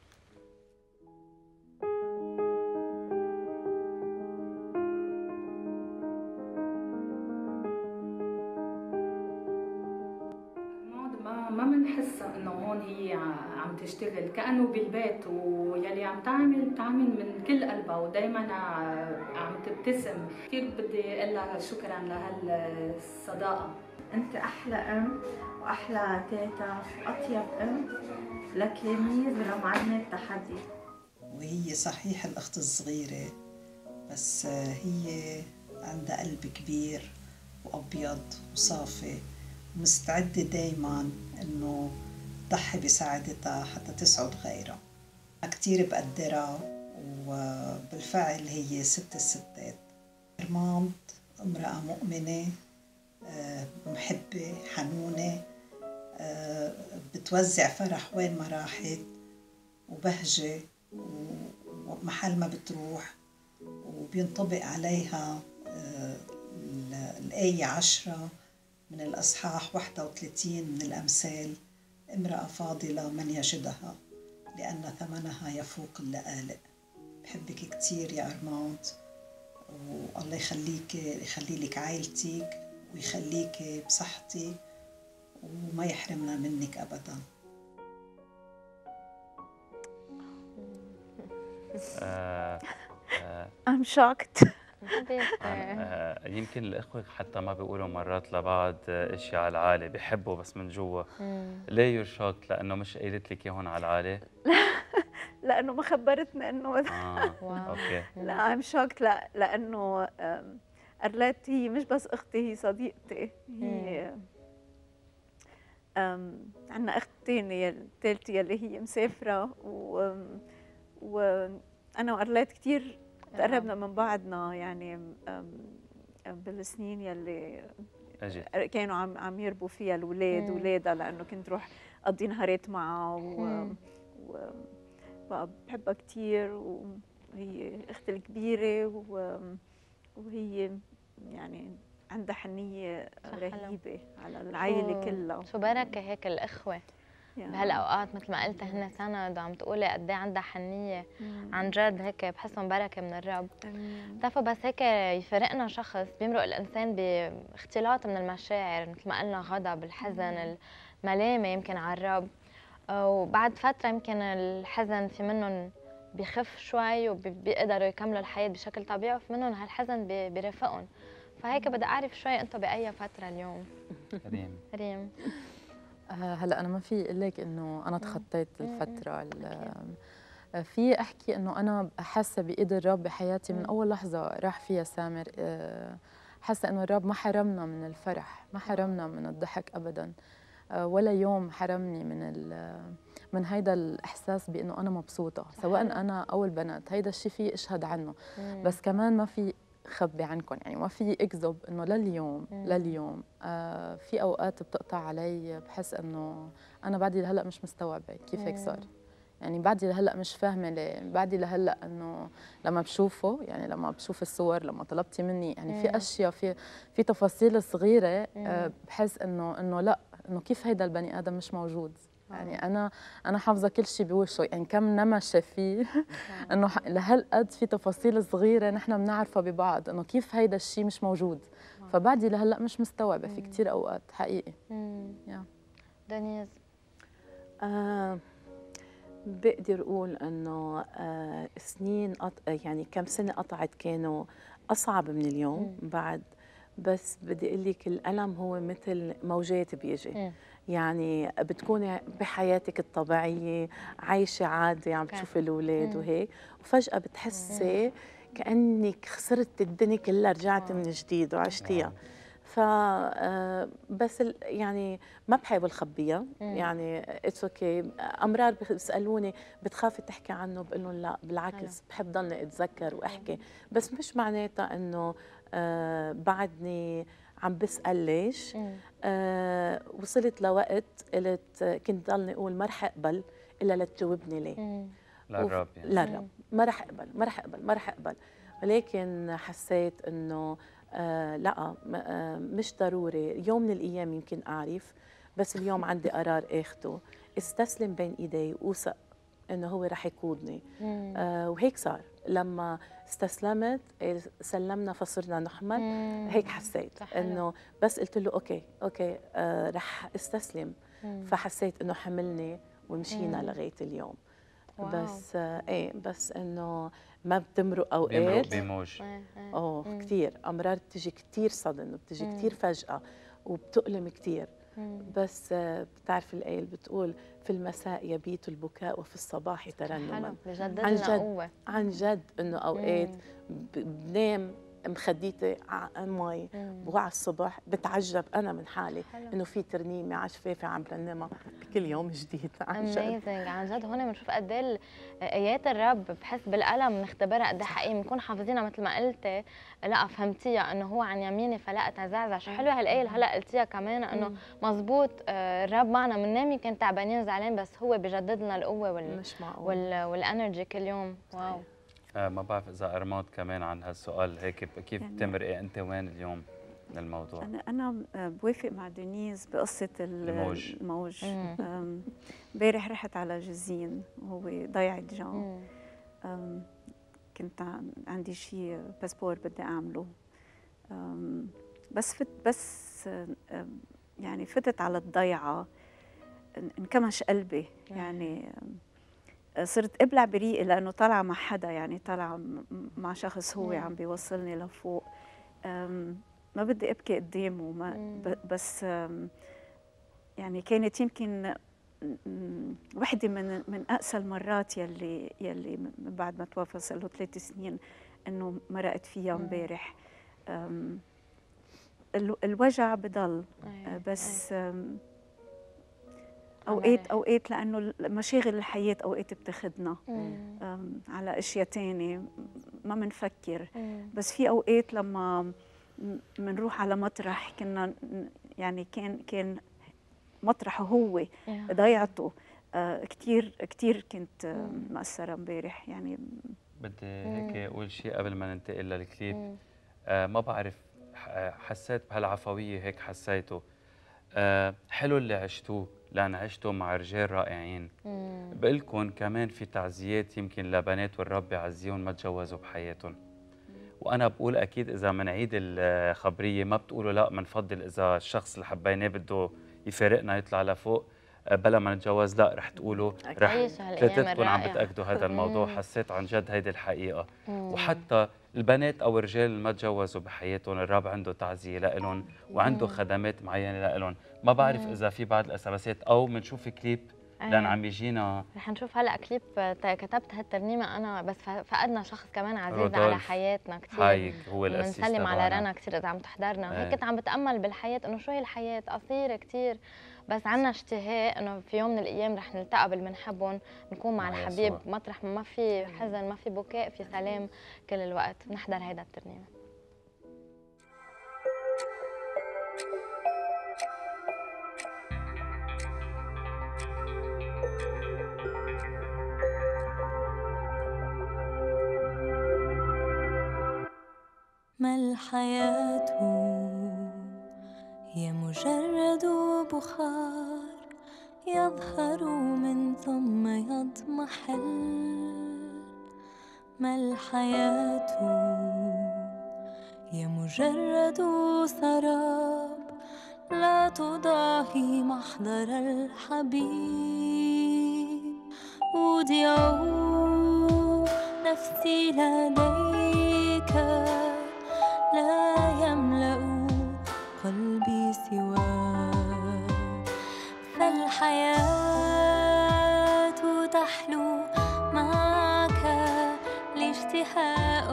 ما بنحسها انه هون هي عم تشتغل، كانه بالبيت، ويلي عم بتعمل من كل قلبها، ودائما عم تبتسم. كثير بدي اقول لها شكرا لهالصداقه. انت احلى ام واحلى تيتا واطيب ام لكلميز ولمعلمة التحدي. وهي صحيح الاخت الصغيره، بس هي عندها قلب كبير وابيض وصافي، مستعدة دايما انه تضحي بسعادتها حتى تسعد غيرها. كتير بقدرها، وبالفعل هي ست الستات. أرماند امرأة مؤمنة، محبة، حنونة، بتوزع فرح وين ما راحت، وبهجة، ومحل ما بتروح وبينطبق عليها الآية 10 من الأصحاح 31 من الأمثال: امرأة فاضلة من يجدها لأن ثمنها يفوق اللآلئ. بحبك كتير يا أرماند، والله يخلي لك عائلتك ويخليك بصحتك وما يحرمنا منك أبدا. I'm shocked. يمكن الأخوة حتى ما بيقولوا مرات لبعض اشياء على العالي، بيحبوا بس من جوا. ليه يور شوكت؟ لأنه مش قايلت لك اياهم على العالي؟ لأنه ما خبرتنا إنه اوكي. لا I'm shocked. لأنه أرلات هي مش بس أختي، هي صديقتي. هي عندنا أخت تانية الثالثة يلي هي مسافرة، وأنا وأرلات كتير تقربنا من بعضنا، يعني بالسنين يلي كانوا عم يربوا فيها الأولاد ولادها، لأنه كنت روح أقضي نهارات معها وبحبها كتير، وهي أختي الكبيرة، وهي يعني عندها حنية رهيبة على العائلة كلها. شو بركة هيك الأخوة بهالأوقات، مثل ما قلت هن سند، وعم تقولي قد ايه عندها حنية. عن جد هيك بحسهم بركة من الرب. بتعرفوا بس هيك يفرقنا شخص، بيمرق الإنسان باختلاط من المشاعر، مثل ما قلنا غضب، الحزن، الملامة يمكن على الرب، وبعد فترة يمكن الحزن في منهم بيخف شوي وبيقدروا يكملوا الحياه بشكل طبيعي، وفي منهم هالحزن بيرافقهم. فهيك بدي اعرف شوي انتم باي فتره اليوم؟ ريم هلا انا ما في اقول لك انه انا تخطيت الفتره في احكي انه انا حاسه بايد الرب بحياتي من اول لحظه راح فيها سامر. حاسه انه الرب ما حرمنا من الفرح، ما حرمنا من الضحك ابدا، ولا يوم حرمني من هيدا الاحساس بانه انا مبسوطه، سواء انا او البنات. هيدا الشيء في اشهد عنه، بس كمان ما في خبي عنكم، يعني ما في اكذب انه لليوم في اوقات بتقطع علي، بحس انه انا بعدي لهلا مش مستوعبه كيف هيك صار. يعني بعدي لهلا مش فاهمه ليه، بعدي لهلا انه لما بشوفه، يعني لما بشوف الصور، لما طلبتي مني، يعني في اشياء، في تفاصيل صغيره بحس انه لا، انه كيف هيدا البني ادم مش موجود. يعني انا حافظه كل شيء بوشه، يعني كم نمشه فيه انه لهالقد في تفاصيل صغيره نحن بنعرفها ببعض، انه كيف هيدا الشيء مش موجود. فبعدي لهلا مش مستوعبه في كثير اوقات حقيقي. دنيز بقدر اقول انه سنين يعني كم سنه قطعت كانوا اصعب من اليوم بعد، بس بدي اقول لك الالم هو مثل موجات بيجي. يعني بتكوني بحياتك الطبيعيه عايشه عادي، عم تشوفي الاولاد وهيك، وفجاه بتحسي كانك خسرت الدنيا كلها، رجعتي من جديد وعشتيها. ف بس يعني ما بحاول اخبيها، يعني اتس اوكي. امرار بيسالوني بتخافي تحكي عنه، بقول لهم لا بالعكس، بحب ضلني اتذكر واحكي، بس مش معناتها انه بعدني عم بسال ليش. وصلت لوقت قلت كنت ضلني اقول ما رح اقبل الا لتجاوبني ليه. للرب يعني. للرب ما رح اقبل، ولكن حسيت انه لا، مش ضروري. يوم من الايام يمكن اعرف، بس اليوم عندي قرار اخده، استسلم بين ايدي واوثق انه هو رح يقودني. وهيك صار. لما استسلمت سلمنا فصرنا نحمل. هيك حسيت انه بس قلت له اوكي رح استسلم. فحسيت انه حملني ومشينا لغايه اليوم. بس بس انه ما بتمرق اوقات بموج. كثير امرار بتجي كثير صدم، وبتجي كثير فجأة وبتؤلم كثير. بس بتعرف الآية بتقول في المساء يبيت البكاء وفي الصباح ترنما. عن جد انه اوقات بنام مخديتي مي، بوعى الصبح بتعجب انا من حالي انه في ترنيمه على شفافي عم برنمها كل يوم جديد. عن جد عن جد هون بنشوف قد ايه ايات الرب، بحس بالالم بنختبرها قد ايه حقيقي، بنكون حافظينها مثل ما قلتي. لا فهمتيها انه هو عن يميني فلا اتزعزع. شو حلوه هالايه اللي هلا قلتيها كمان، انه مزبوط الرب معنا، بننام يمكن تعبانين زعلان، بس هو بجدد لنا القوه والانرجي كل يوم. واو. ما بعرف اذا ارماد كمان عن هالسؤال هيك، كيف بتمرقي انت وين اليوم من الموضوع؟ انا بوافق مع دنيز بقصه الموج. امبارح رحت على جزين وهو ضيعة جو. كنت عندي شيء باسبور بدي اعمله، بس يعني فتت على الضيعه، انكمش قلبي. يعني صرت ابلع بريقي لانه طالعه مع حدا، يعني طالعه مع شخص هو عم بيوصلني لفوق. ما بدي ابكي قدامه، بس يعني كانت يمكن وحده من اقسى المرات يلي من بعد ما توفى صار له 3 سنين انه مرقت فيها امبارح. الوجع بضل، بس اوقات لانه مشاغل الحياه اوقات بتاخذنا على اشياء ثانيه ما بنفكر. بس في اوقات لما بنروح على مطرح كنا، يعني كان مطرحه هو ضيعته. كثير كنت مأثرة امبارح. يعني بدي هيك اقول شيء قبل ما ننتقل للكليب. ما بعرف، حسيت بهالعفويه هيك حسيته. حلو اللي عشتوه، لأن عشتوا مع رجال رائعين. بقلكن كمان في تعزيات يمكن لبنات والرب يعزيهم ما تجوزوا بحياتهم. وأنا بقول أكيد إذا منعيد الخبرية ما بتقولوا لا، منفضل إذا الشخص اللي حبيناه بده يفارقنا يطلع لفوق، بلا ما نتجوز لا رح تقولوا رح عيشوا هالأيام ثلاثتكم عم الرائعة. بتاكدوا هذا الموضوع. حسيت عن جد هيدي الحقيقه. مم. وحتى البنات او الرجال اللي ما تجوزوا بحياتهم الرب عنده تعزيه لهم وعنده خدمات معينه لهم. ما بعرف اذا في بعض الاساسات او بنشوف كليب لان عم يجينا. رح نشوف هلا كليب كتبت هالترنيمه انا بس فقدنا شخص كمان عزيز على رودولف حياتنا كثير. هايك هو الاسيس بنسلم على تبعنا. رنا كثير اذا عم تحضرنا. ايه. هيك كنت عم بتامل بالحياه انه شو هي الحياه قصيره كثير بس عنا اشتهاء انه في يوم من الايام رح نلتقى باللي بنحبهم نكون مع الحبيب مطرح ما في حزن ما في بكاء في سلام كل الوقت. بنحضر هيدا الترنيمه. ما الحياة هي مجرد بخار يظهر من ثم يضمحل. ما الحياة هي مجرد سراب لا تضاهي محضر الحبيب. أودع نفسي لديك لا يملأ قلبي سواك. فالحياة تحلو معك لي اشتهاء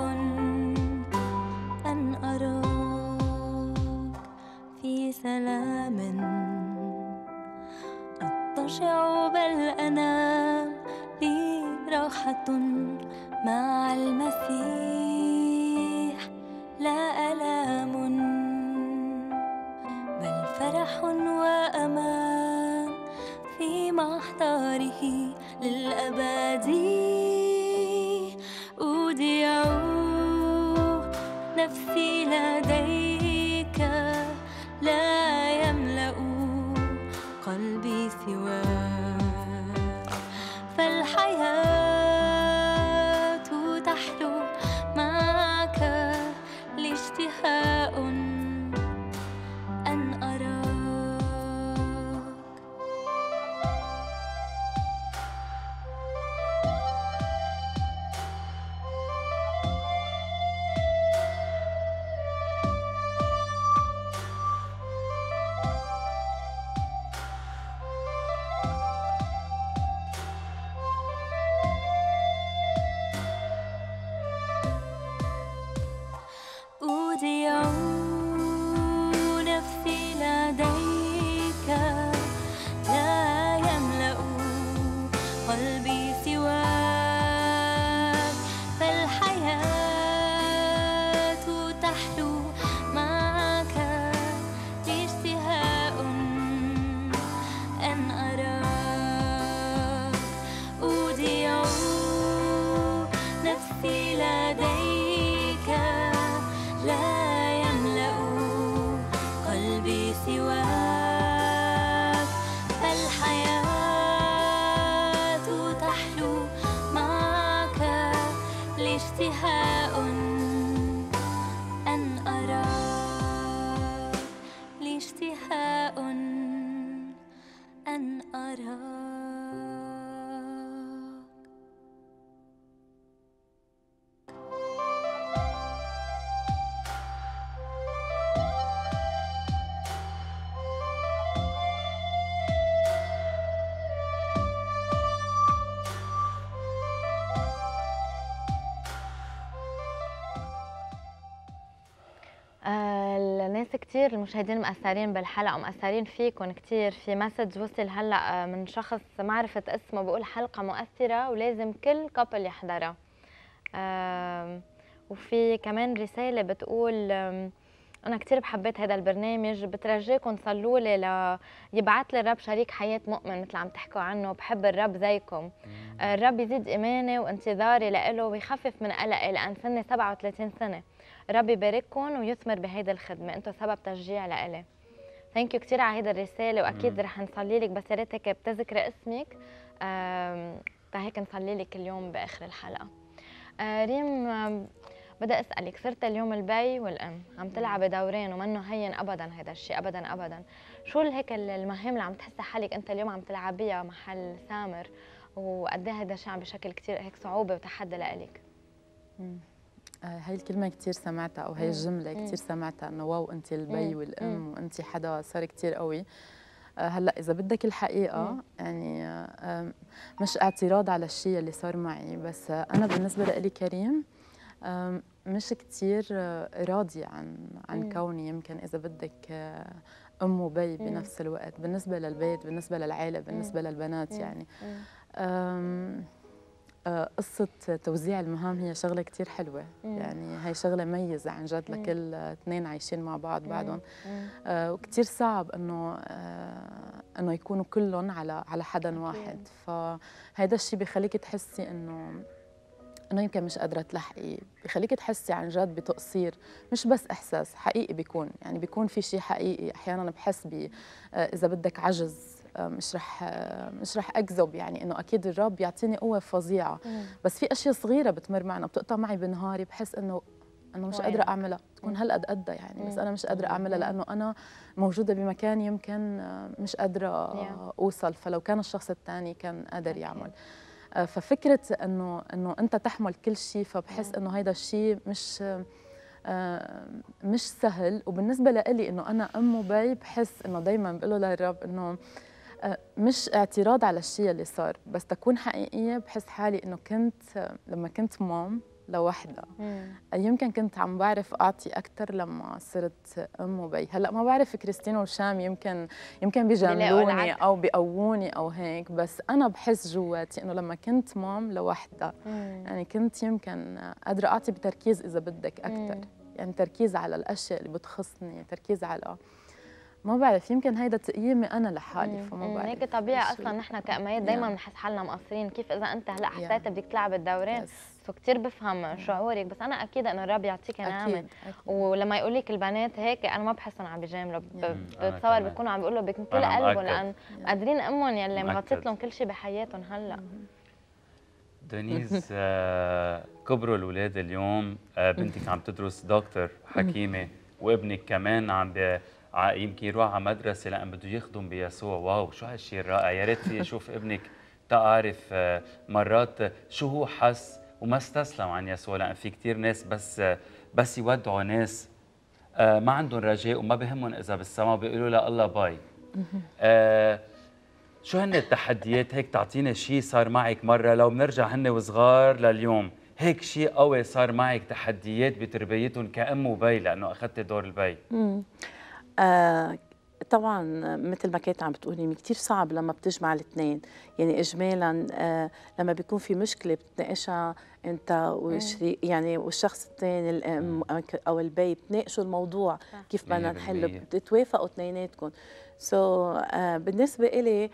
أن أراك في سلام أضطجع بل أنام لي راحة مع المسيح. لا ألام بل فرح وأمان في محضره للأبد. أودع نفسي لديك لا يملأ قلبي سواك. فالحياة تحلو معك لي اشتهاء أن أراك. أودع نفسي لديك لا يملأ قلبي سواك. فالحياة تحلو معك لي اشتهاء أن أراك. أودع نفسي لديك لا يملأ قلبي سواك. فالحياة تحلو معك لي اشتهاء أن أراك. لي اشتهاء أن أراك. الناس كتير المشاهدين مأثرين بالحلقة ومأثرين فيكم كتير. في مسج وصل هلأ من شخص ما عرفت اسمه بيقول حلقة مؤثرة ولازم كل كابل يحضرها. وفي كمان رسالة بتقول أنا كتير بحبيت هذا البرنامج، بترجيكم صلوا لي يبعث لي الرب شريك حياة مؤمن مثل عم تحكوا عنه. بحب الرب زيكم. الرب يزيد إيماني وانتظاري لإله ويخفف من قلقي لأن سني 37 سنة. الرب يبارككم ويثمر بهيدي الخدمة، أنتم سبب تشجيع لإلي. ثانك يو كثير على هيدا الرسالة وأكيد رح نصلي لك، بس يا ريت هيك بتذكري اسمك هيك نصلي لك اليوم بآخر الحلقة. ريم بدي اسالك، صرت اليوم البي والام عم تلعبي دورين ومنه هين ابدا هذا الشيء، ابدا ابدا. شو هيك المهام اللي عم تحسي حالك انت اليوم عم تلعبيها محل سامر، وقد ايه هذا الشيء عم بشكل كثير هيك صعوبه وتحدي لإلك؟ هاي الكلمة كتير سمعتها، أو هاي الجملة كتير سمعتها، إنه واو أنت البي والأم وأنت حدا صار كتير قوي. هلا إذا بدك الحقيقة يعني مش اعتراض على الشيء اللي صار معي، بس أنا بالنسبة لإلي كريم مش كتير راضية عن كوني يمكن إذا بدك أم وبي بنفس الوقت، بالنسبة للبيت، بالنسبة للعائلة، بالنسبة للبنات يعني. قصة توزيع المهام هي شغلة كتير حلوة، يعني هي شغلة ميزة عن جد لكل اثنين عايشين مع بعض بعدهم. وكتير صعب انه يكونوا كلهم على حدا واحد، فهذا الشيء بخليك تحسي انه يمكن مش قادرة تلحقي، بخليك تحسي عن جد بتقصير، مش بس إحساس حقيقي بيكون في شيء حقيقي. أحياناً بحس إذا بدك عجز، مش رح أكذب يعني إنه أكيد الرب يعطيني قوة فظيعة، بس في أشياء صغيرة بتمر معنا بتقطع معي بنهاري، بحس إنه مش قادرة أعملها، تكون هالقد قدها يعني، بس أنا مش قادرة أعملها لأنه أنا موجودة بمكان يمكن مش قادرة أوصل، فلو كان الشخص الثاني كان قادر يعمل. ففكرة إنه أنت تحمل كل شيء، فبحس إنه هيدا الشيء مش سهل. وبالنسبة لإلي إنه أنا أم وبي، بحس إنه دايماً بقوله للرب إنه مش اعتراض على الشيء اللي صار، بس تكون حقيقية. بحس حالي إنه لما كنت مام لوحدة يمكن كنت عم بعرف أعطي أكثر لما صرت أم وبي. هلأ ما بعرف كريستين وشام يمكن بيجاملوني أو بيقووني أو هيك، بس أنا بحس جواتي إنه لما كنت مام لوحدة يعني كنت يمكن قادرة أعطي بتركيز إذا بدك أكثر، يعني تركيز على الأشياء اللي بتخصني، تركيز على ما بعرف، يمكن هيدا تقييمي انا لحالي، فما بعرف. هيك طبيعي اصلا نحن كأميات دايما بنحس حالنا مقصرين، كيف اذا انت هلا حسيت بدك تلعب الدورين، فكتير بفهم شعورك، بس انا اكيد انه الرب يعطيك نعمه. ولما يقول لك البنات هيك انا ما بحسهم عم بيجاملوا، بتصور بيكونوا عم بيقولوا بكل قلبهم، لان قادرين امهم يلي مغطيت لهم كل شيء بحياتهم هلا. دنيز، كبروا الاولاد اليوم، بنتك عم تدرس دكتور حكيمه، وابنك كمان يمكن يروح على مدرسه لان بده يخدم بيسوع. واو، شو هالشيء الرائع! يا ريت في اشوف ابنك تعرف مرات شو هو حس وما استسلم عن يسوع، لان في كثير ناس بس يودعوا ناس ما عندهم رجاء وما بهمهم اذا بالسما، بيقولوا لا الله باي. شو هن التحديات؟ هيك تعطينا شيء صار معك مره، لو بنرجع هن وصغار لليوم، هيك شيء قوي صار معك، تحديات بتربيتهم كأم وبي لانه اخذتي دور البي. طبعا مثل ما كنت عم بتقولي كثير صعب لما بتجمع الاثنين، يعني اجمالا لما بيكون في مشكله بتناقشها انت والشريك يعني والشخص الثاني الام او البي، بتناقشوا الموضوع كيف بدنا نحل، بتتوافقوا اثنيناتكم. بالنسبه إلي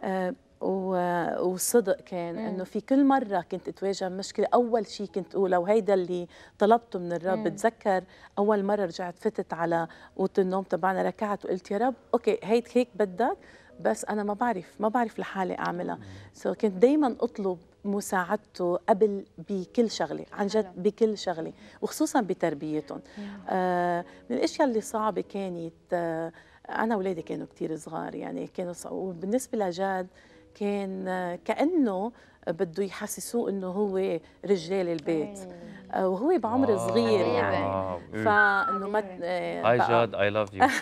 والصدق كان انه في كل مره كنت اتواجه مشكله، اول شيء كنت اقوله وهيدا اللي طلبته من الرب. بتذكر اول مره رجعت فتت على اوضه النوم تبعنا، ركعت وقلت يا رب اوكي هيك بدك، بس انا ما بعرف لحالي اعملها. كنت دائما اطلب مساعدته قبل بكل شغله، عن جد بكل شغله، وخصوصا بتربيتهم. من الاشياء اللي صعبه كانت انا اولادي كانوا كثير صغار، يعني كانوا وبالنسبه لجاد كان كأنه بده يحسسوه انه هو رجال البيت وهو بعمر صغير يعني. فانه ما هاي جاد اي لاف يو.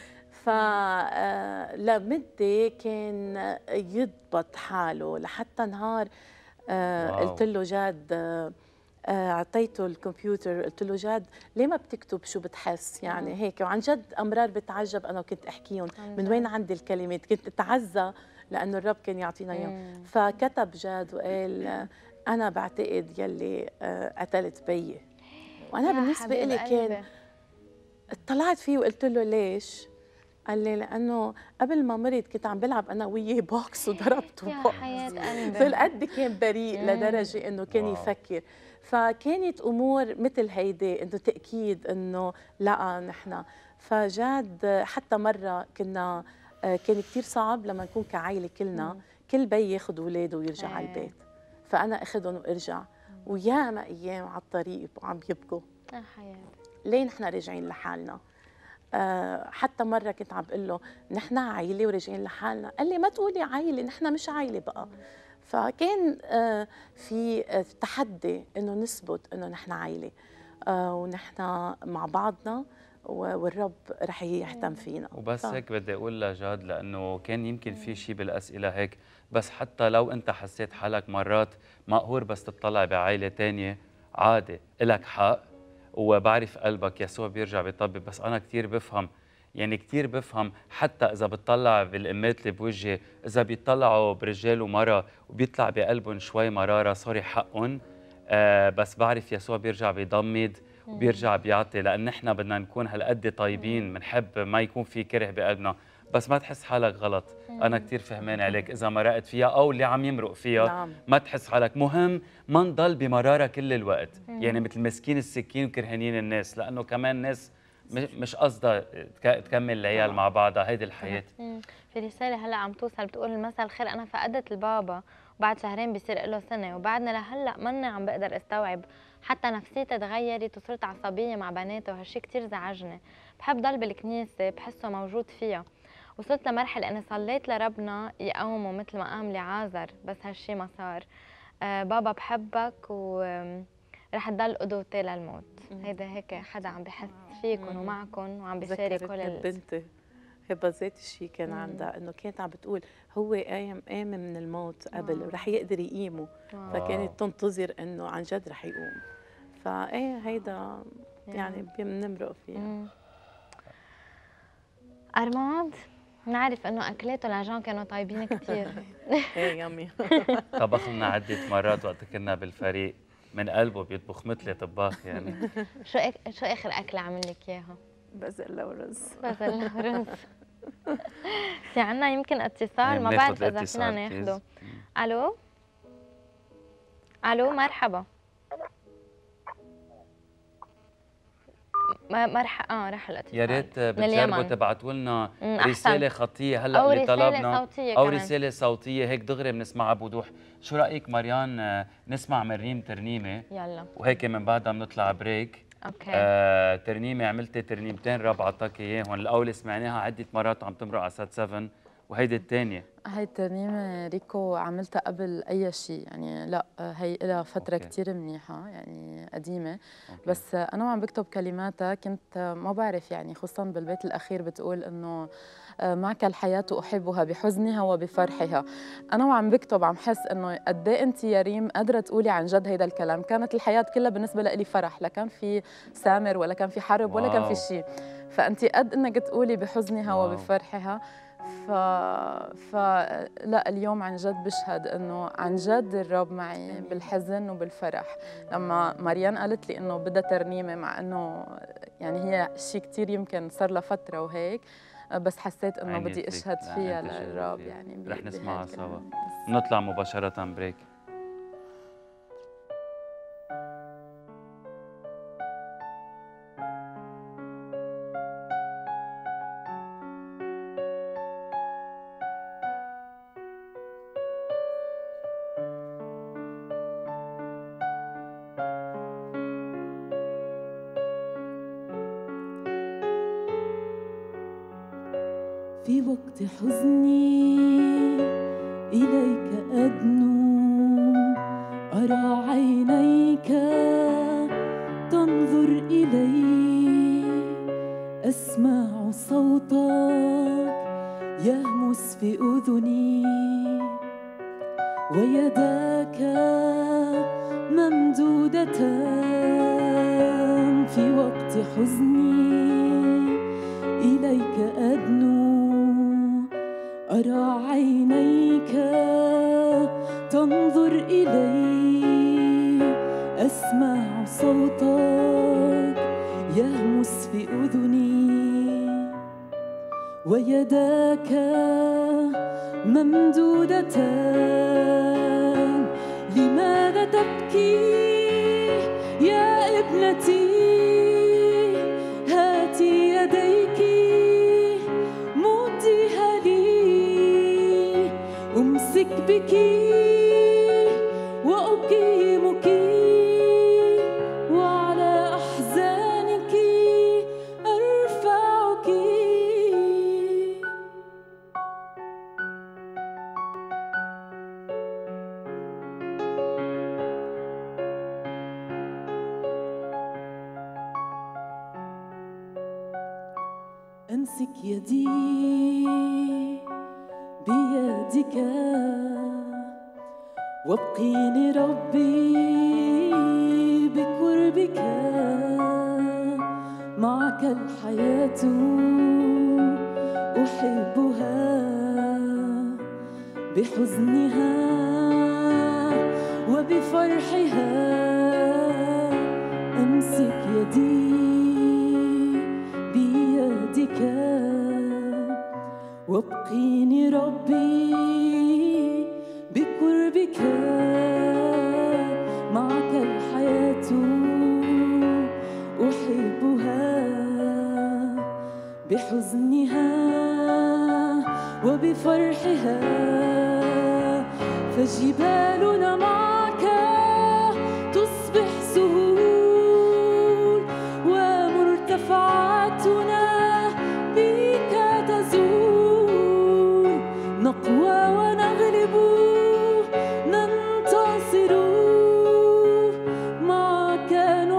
لمده كان يضبط حاله لحتى نهار قلت له جاد، اعطيته الكمبيوتر، قلت له جاد ليه ما بتكتب شو بتحس يعني هيك، وعن جد امرار بتعجب انا كنت احكيهم من وين عندي الكلمات، كنت اتعزى لانه الرب كان يعطينا اياه. فكتب جاد وقال انا بعتقد يلي قتلت بيي. وانا بالنسبه لي كان اطلعت فيه وقلت له ليش؟ قال لي لانه قبل ما مرض كنت عم بلعب انا وياه بوكس وضربته يا حياة قلبي. فالقد كان بريء لدرجه انه كان يفكر. فكانت امور مثل هيدي انه تاكيد انه لا نحن. فجاد حتى مره كان كثير صعب لما نكون كعائله كلنا، كل بي ياخذ اولاده ويرجع على البيت، فانا اخذهم وارجع، وياما ايام على الطريق وعم يبكوا حياتي ليه نحن راجعين لحالنا. حتى مره كنت عم بقول له نحن عائله وراجعين لحالنا، قال لي ما تقولي عائله، نحن مش عائله بقى. فكان في تحدي انه نثبت انه نحن عائله ونحن مع بعضنا والرب رح يهتم فينا. وبس هيك بدي اقول لجاد، لانه كان يمكن في شيء بالاسئله هيك، بس حتى لو انت حسيت حالك مرات مقهور بس تطلع بعائله ثانيه، عادي إلك حق، وبعرف قلبك يسوع بيرجع بيطبب. بس انا كثير بفهم، يعني كثير بفهم حتى اذا بتطلع بالامات اللي بوجهي، اذا بيطلعوا برجال ومراه وبيطلع بقلبهم شوي مراره، سوري حقهم، بس بعرف يسوع بيرجع بيضمد وبيرجع بيعطي، لان نحن بدنا نكون هالقد طيبين، بنحب ما يكون في كره بقلبنا، بس ما تحس حالك غلط. انا كثير فهمان عليك اذا مرقت فيها او اللي عم يمرق فيها، ما تحس حالك. مهم ما نضل بمراره كل الوقت، يعني مثل مسكين السكين وكرهانين الناس، لانه كمان ناس مش قصدها تكمل العيال مع بعضها، هيدي الحياه. في رساله هلا عم توصل بتقول المساء الخير، انا فقدت البابا وبعد شهرين بيصير له سنه، وبعدنا لهلا ماني عم بقدر استوعب، حتى نفسيتي تغيرت وصرت عصبيه مع بناتي، وهالشي كثير زعجني. بحب ضل بالكنيسه، بحسه موجود فيها. وصلت لمرحله اني صليت لربنا يقومه مثل ما قام لعازر، بس هالشي ما صار. بابا بحبك ورح تضل قدوتي للموت. هيدا هيك حدا عم بحس فيكم ومعكم وعم بيشارك كل بنتي هبه ذات الشيء كان عندها، انه كانت عم بتقول هو قام من الموت قبل ورح يقدر يقيمه، فكانت تنتظر انه عن جد رح يقوم. فايه هيدا يعني بنمرق فيها. أرماد، نعرف انه اكلاته لجان كانوا طيبين كثير. ايه يمي. طبخ لنا عده مرات وقت كنا بالفريق، من قلبه بيطبخ مثلي طباخ يعني. شو اخر اكله عمل لك اياها؟ بازلا ورز. بازلا ورز. في عنا يمكن اتصال، ما بعرف اذا فينا ناخده. الو الو، مرحبا. راح الاتصال. يا ريت بتجربوا تبعتوا لنا رساله خطيه هلا أو اللي رسالة طلبنا، صوتية او كمان. رساله صوتيه هيك دغري بنسمعها بوضوح. شو رايك مريان نسمع من ريم ترنيمه؟ يلا. وهيك من بعدها بنطلع بريك. اوكي. ترنيمه عملتي ترنيمتين راب عطاك اياهم، الاولى سمعناها عده مرات وعم تمرق على سات 7، وهيدي الثانيه هاي الترنيمة ريكو عملتها قبل أي شيء، يعني لا هي لها فترة كتير منيحة، يعني قديمة. بس أنا وعم بكتب كلماتها كنت ما بعرف، يعني خصوصا بالبيت الأخير بتقول إنه معك الحياة أحبها بحزنها وبفرحها. أنا وعم بكتب عم حس إنه قد إيه أنت يا ريم قادرة تقولي عن جد هيدا الكلام. كانت الحياة كلها بالنسبة لي فرح، لا كان في سامر ولا كان في حرب ولا كان في شيء، فأنت قد إنك تقولي بحزنها وبفرحها. لا اليوم عن جد بشهد انه عن جد الرب معي بالحزن وبالفرح. لما مريان قالت لي انه بدها ترنيمه، مع انه يعني هي شيء كثير يمكن صار لها فتره وهيك، بس حسيت انه بدي اشهد فيها للرب. يعني رح نسمعها سوا، نطلع مباشره بريك. في وقت حزني إليك أدنو، أرى عينيك تنظر إلي، أسمع صوتك يهمس في أذني، ويداك ممدودتان. في وقت حزني إليك أدنو، أرى عينيك تنظر إلي، أسمع صوتك يهمس في أذني، ويداك ممدودتان. لماذا تبكي يا ابنتي؟ هاتي يديك مديها لي، أمسك بك وأقيمك أمسك يدي بيدك وابقيني ربي بقربك، معك الحياة أحبها بحزنها وبفرحها. أمسك يدي بيدك وابقيني ربي بقربك، معك الحياة أحبها بحزنها وبفرحها. فجبالنا معك تصبح سهول ومرتفعاتنا بك تزول. نقوى ونغلب ننتصر، معك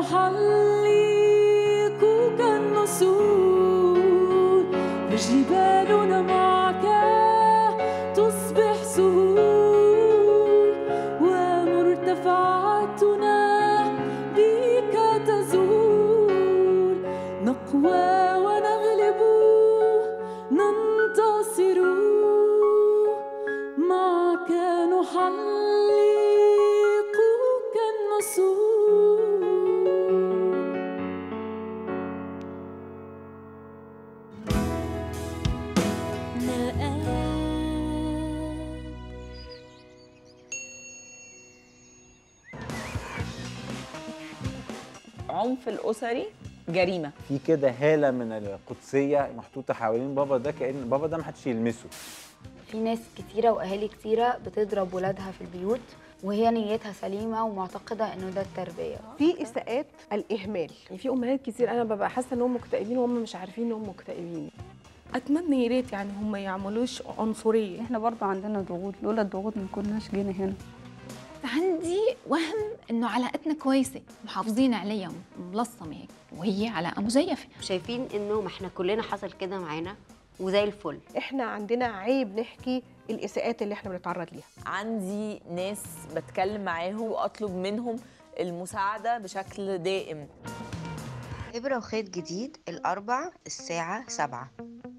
نحلق كالنسور. فجبالنا معك تصبح سهول ومرتفعاتنا بك تزول. نقوى ونغلب ننتصر، معك نحلق كالنسور. العنف الأسري جريمة. في كده هالة من القدسية محطوطة حوالين بابا ده، كأن بابا ده محدش يلمسه. في ناس كتيرة وأهالي كتيرة بتضرب ولادها في البيوت وهي نيتها سليمة ومعتقدة إنه ده التربية. في إساءات الإهمال، يعني في أمهات كتير أنا ببقى حاسة إنهم مكتئبين وهم مش عارفين إنهم مكتئبين. أتمنى يا ريت يعني هم يعملوش عنصرية. إحنا برضه عندنا ضغوط، لولا الضغوط ما كناش جينا هنا. عندي وهم إنه علاقتنا كويسة، محافظين عليها ملصمة هيك، وهي علاقة مزيفة. شايفين إنه ما إحنا كلنا حصل كده معانا وزي الفل. إحنا عندنا عيب نحكي الإساءات اللي إحنا بنتعرض ليها. عندي ناس بتكلم معاهم وأطلب منهم المساعدة بشكل دائم. إبرة وخيط جديد الأربع الساعة 7.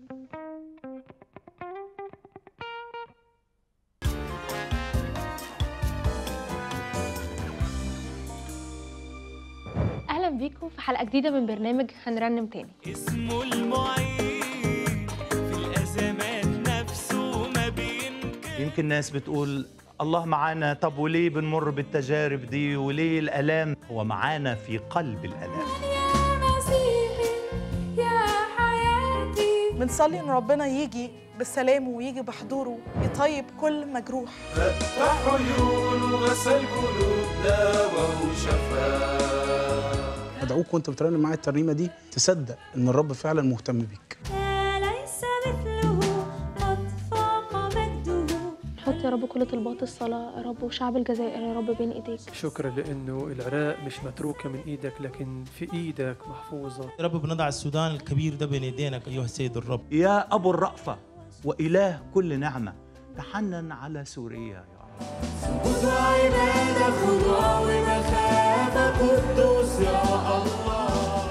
أهلا بيكم في حلقة جديدة من برنامج هنرنم تاني. اسمه المعين في الأزمات نفسه ما بينكر. يمكن ناس بتقول الله معانا، طب وليه بنمر بالتجارب دي وليه الآلام؟ هو معانا في قلب الآلام. يا مسيحي يا حياتي، بنصلي إن ربنا يجي بالسلام ويجي بحضوره يطيب كل مجروح. فتح عيون وغسل قلوب داوى وشفاء. أدعوك وأنت بترنم معايا الترنيمة دي تصدق إن الرب فعلا مهتم بيك. ليس مثله قد فاق مجده. حط يا رب كل طلبات الصلاة يا رب وشعب الجزائر يا رب بين إيديك. شكرا لأنه العراق مش متروكة من إيدك لكن في إيدك محفوظة. يا رب بنضع السودان الكبير ده بين يدينك أيها السيد الرب. يا أبو الرأفة وإله كل نعمة، تحنن على سوريا يا رب. خذوا عبادة خضوع ومخافة قدوس يا الله.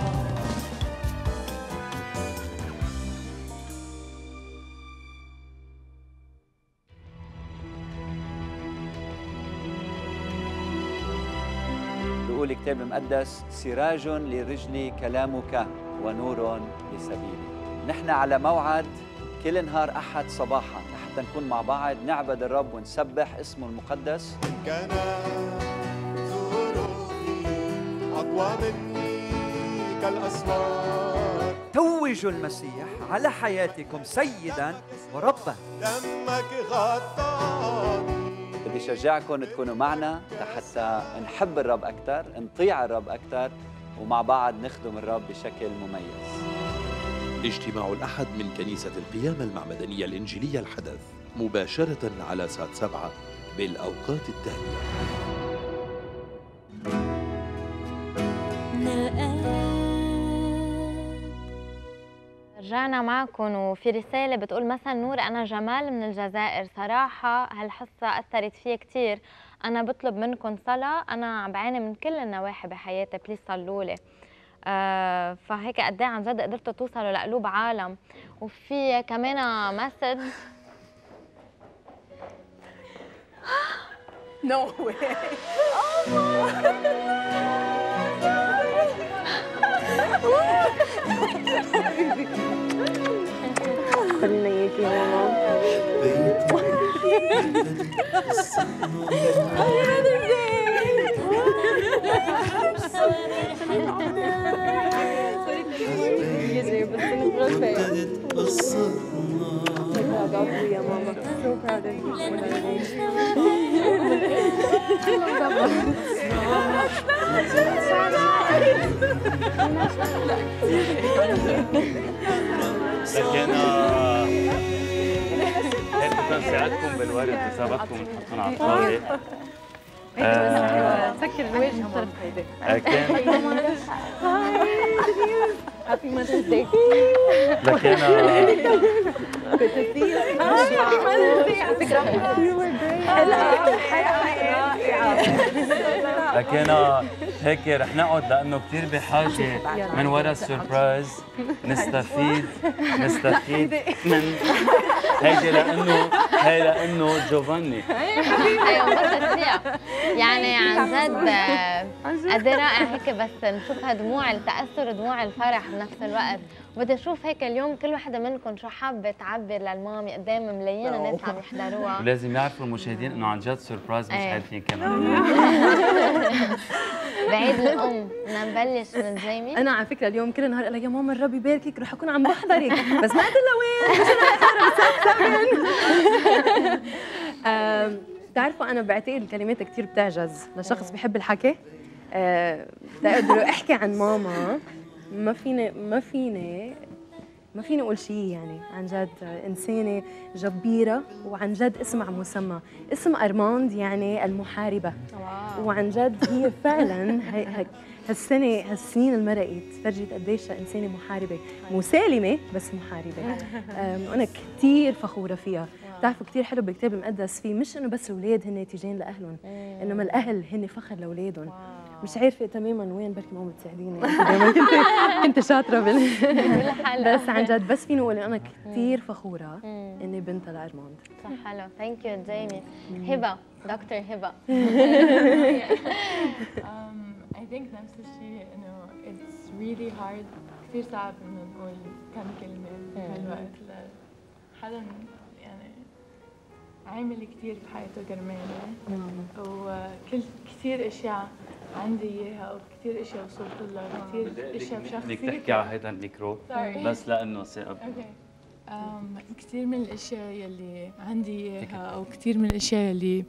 بيقول الكتاب المقدس سراج لرجلي كلامك ونور لسبيلي. نحن على موعد كل نهار أحد صباحا حتى نكون مع بعض نعبد الرب ونسبح اسمه المقدس. كان ظروفي أقوى مني كالأسوار. توجوا المسيح على حياتكم سيدا وربا. دمك غطاني. بدي شجعكم تكونوا معنا حتى نحب الرب أكثر، نطيع الرب أكثر، ومع بعض نخدم الرب بشكل مميز. اجتماع الأحد من كنيسة القيامة المعمدانية الإنجيلية الحدث مباشرة على سات 7 بالأوقات التالية. رجعنا معكم وفي رسالة بتقول مثلا نور أنا جمال من الجزائر، صراحة هالحصة أثرت فيا كتير، أنا بطلب منكم صلاة، أنا بعاني من كل النواحي بحياتي، بليز صلوا لي. فهيك قد ايه عن جد قدرتوا توصلوا لقلوب عالم. وفي كمان مسج No way. خلينا اياكي يا ماما. يا ماما. So proud of لكن هيك بدنا نساعدكم بالورد اذا بدكم تحطون على الطاوله. سكر الوجه طرف ايدك. هابي ماذرز داي. لكن Good to see you. Happy Mother's Day. على فكرة you were great. لكن هيك رح نقعد لانه كثير بحاجه من وراء السربرايز نستفيد من هي لانه جوفاني. ايوه انبسطت فيها يعني عن جد قد ايه رائع هيك، بس نشوف دموع التاثر ودموع الفرح بنفس الوقت. بدي اشوف هيك اليوم كل وحده منكم شو حابه تعبر للمامي قدام ملايين الناس عم يحضروها. ولازم يعرفوا المشاهدين انه عن جد سربرايز مش عارفين كمان. بعيد الام بدنا نبلش من جيمي. انا على فكره اليوم كل نهار قال يا ماما الرب يباركك رح اكون عم بحضرك، بس ما قلت لها وين مش انا بتعرفوا انا بعتقد الكلمات كثير بتعجز لشخص بحب الحكي. بقدر احكي عن ماما ما فيني اقول شيء، يعني عن جد انسانه جبيره وعن جد اسمها مسمى، اسم ارماند يعني المحاربه. وعن جد هي فعلا هالسنين اللي مرقت فرجت قديش انسانه محاربه، مسالمه بس محاربه. وانا كثير فخوره فيها. بتعرفوا كثير حلو بالكتاب المقدس فيه مش انه بس الاولاد هن تيجين لاهلهم، انما الاهل هن فخر لاولادهم. مش عارفه تماما وين، بركي ماما بتساعديني. كنت شاطره بس عن جد بس فيني اقول انا كثير فخوره اني بنت لارماند. صح حلو. ثانك يو جيمي. هبه، دكتور هبه. I think نفس الشيء انه it's really hard، كثير صعب انه نقول كم كلمه بهالوقت لحدا يعني عامل كثير بحياته كرمالي، وكل كثير اشياء عندي اياها وكثير اشياء وصلت لها، كثير اشياء بشخصيتي. بدك تحكي على هيدا الميكرو بس لانه ثقب. كثير من الاشياء يلي عندي اياها او كثير من الاشياء يلي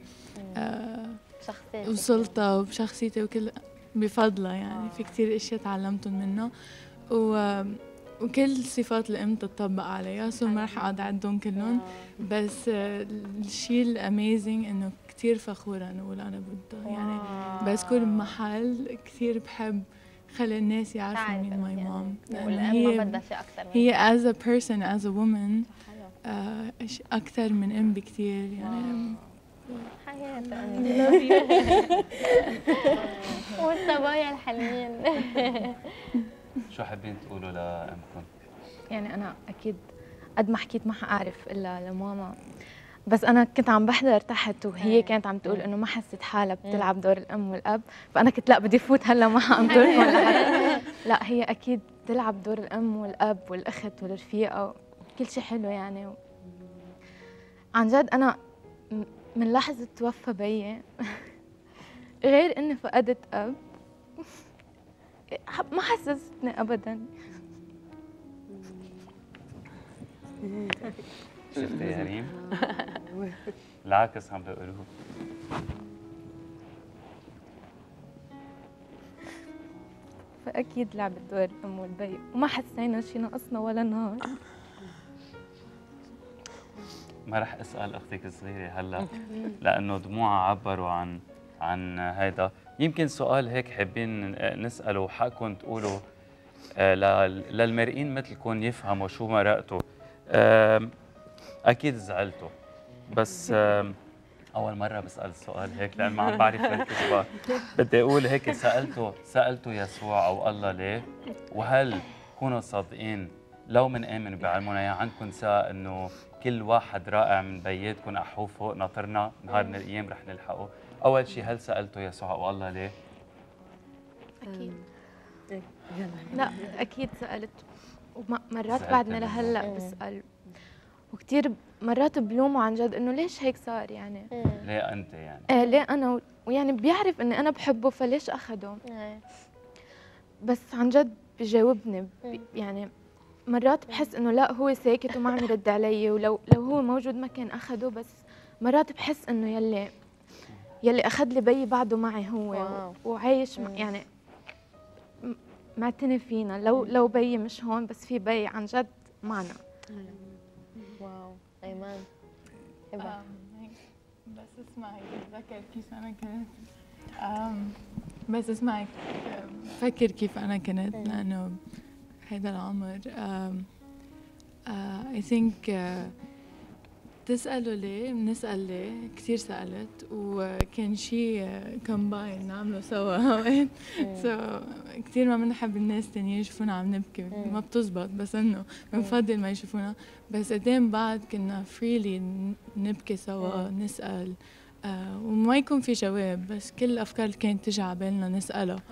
وصلتها وبشخصيتي وكل بفضلها، يعني في كثير اشياء تعلمتهم منه وكل صفات الام تطبق عليها، سو ما رح اقعد اعدهم كلهم. بس الشيء الاميزنج انه كثير فخوره نقول انا بنتها، يعني بس كل محل كثير بحب خلي الناس يعرفوا مين ماي مام، هي as a person as a woman اكثر من ام بكثير يعني. والصبايا الحلوين. شو حابين تقولوا لامكم؟ يعني انا اكيد قد ما حكيت ما حاعرف الا لماما، بس انا كنت عم بحضر تحت وهي كانت عم تقول انه ما حست حالها بتلعب دور الام والاب، فانا كنت لا بدي فوت هلا معها انطرهم. لا هي اكيد تلعب دور الام والاب والاخت والرفيقه كل شيء حلو يعني. عن جد انا من لحظه توفى بيي غير اني فقدت اب ما حسستني ابدا. شفتي يا ريم؟ العكس عم بيقولوه. فاكيد لعبت دور الام والبي وما حسينا شي ناقصنا ولا نهار. ما رح اسال اختك الصغيره هلا لانه دموعها عبروا عن هيدا. يمكن سؤال هيك حابين نساله وحقكم تقولوا للمرئين مثلكم يفهموا شو مرقتوا. اكيد زعلتوا، بس اول مره بسال السؤال هيك لان ما عم بعرف الكتبه. بدي اقول هيك، سالتوا يسوع او الله ليه؟ وهل كونوا صادقين لو منآمن بعلمنا يا عندكم ساعة انه كل واحد رائع من بياتكم احوه فوق ناطرنا نهار من الايام رح نلحقه؟ اول شيء هل سالتوا يسوع او الله ليه؟ اكيد. لا اكيد سالت، ومرات بعدنا لهلا بسال، وكثير مرات بلومه عن جد انه ليش هيك صار يعني. ليه انت يعني؟ ليه انا، ويعني بيعرف اني انا بحبه فليش اخده؟ بس عن جد بجاوبني يعني مرات بحس انه لا هو ساكت وما عم يرد علي، ولو هو موجود ما كان اخده. بس مرات بحس انه يلي اخذ لي بيي بعده معي هو وعايش يعني معتني فينا. لو بيي مش هون بس في بي عن جد معنا. واو ايمان. بس اسمعي بتذكر كيف انا كنت، بس اسمعي فكر كيف انا كنت، لانه هيدا العمر I think تسألوا ليه، بنسأل ليه، كثير سألت وكان شيء كومباين نعمله سوا اوقات. كثير ما بنحب الناس تانيين يشوفونا عم نبكي، ما بتزبط، بس انه بنفضل ما يشوفونا. بس قدام بعد كنا فريلي نبكي سوا، نسأل وما يكون في جواب، بس كل الأفكار اللي كانت تجي على بالنا نسألها.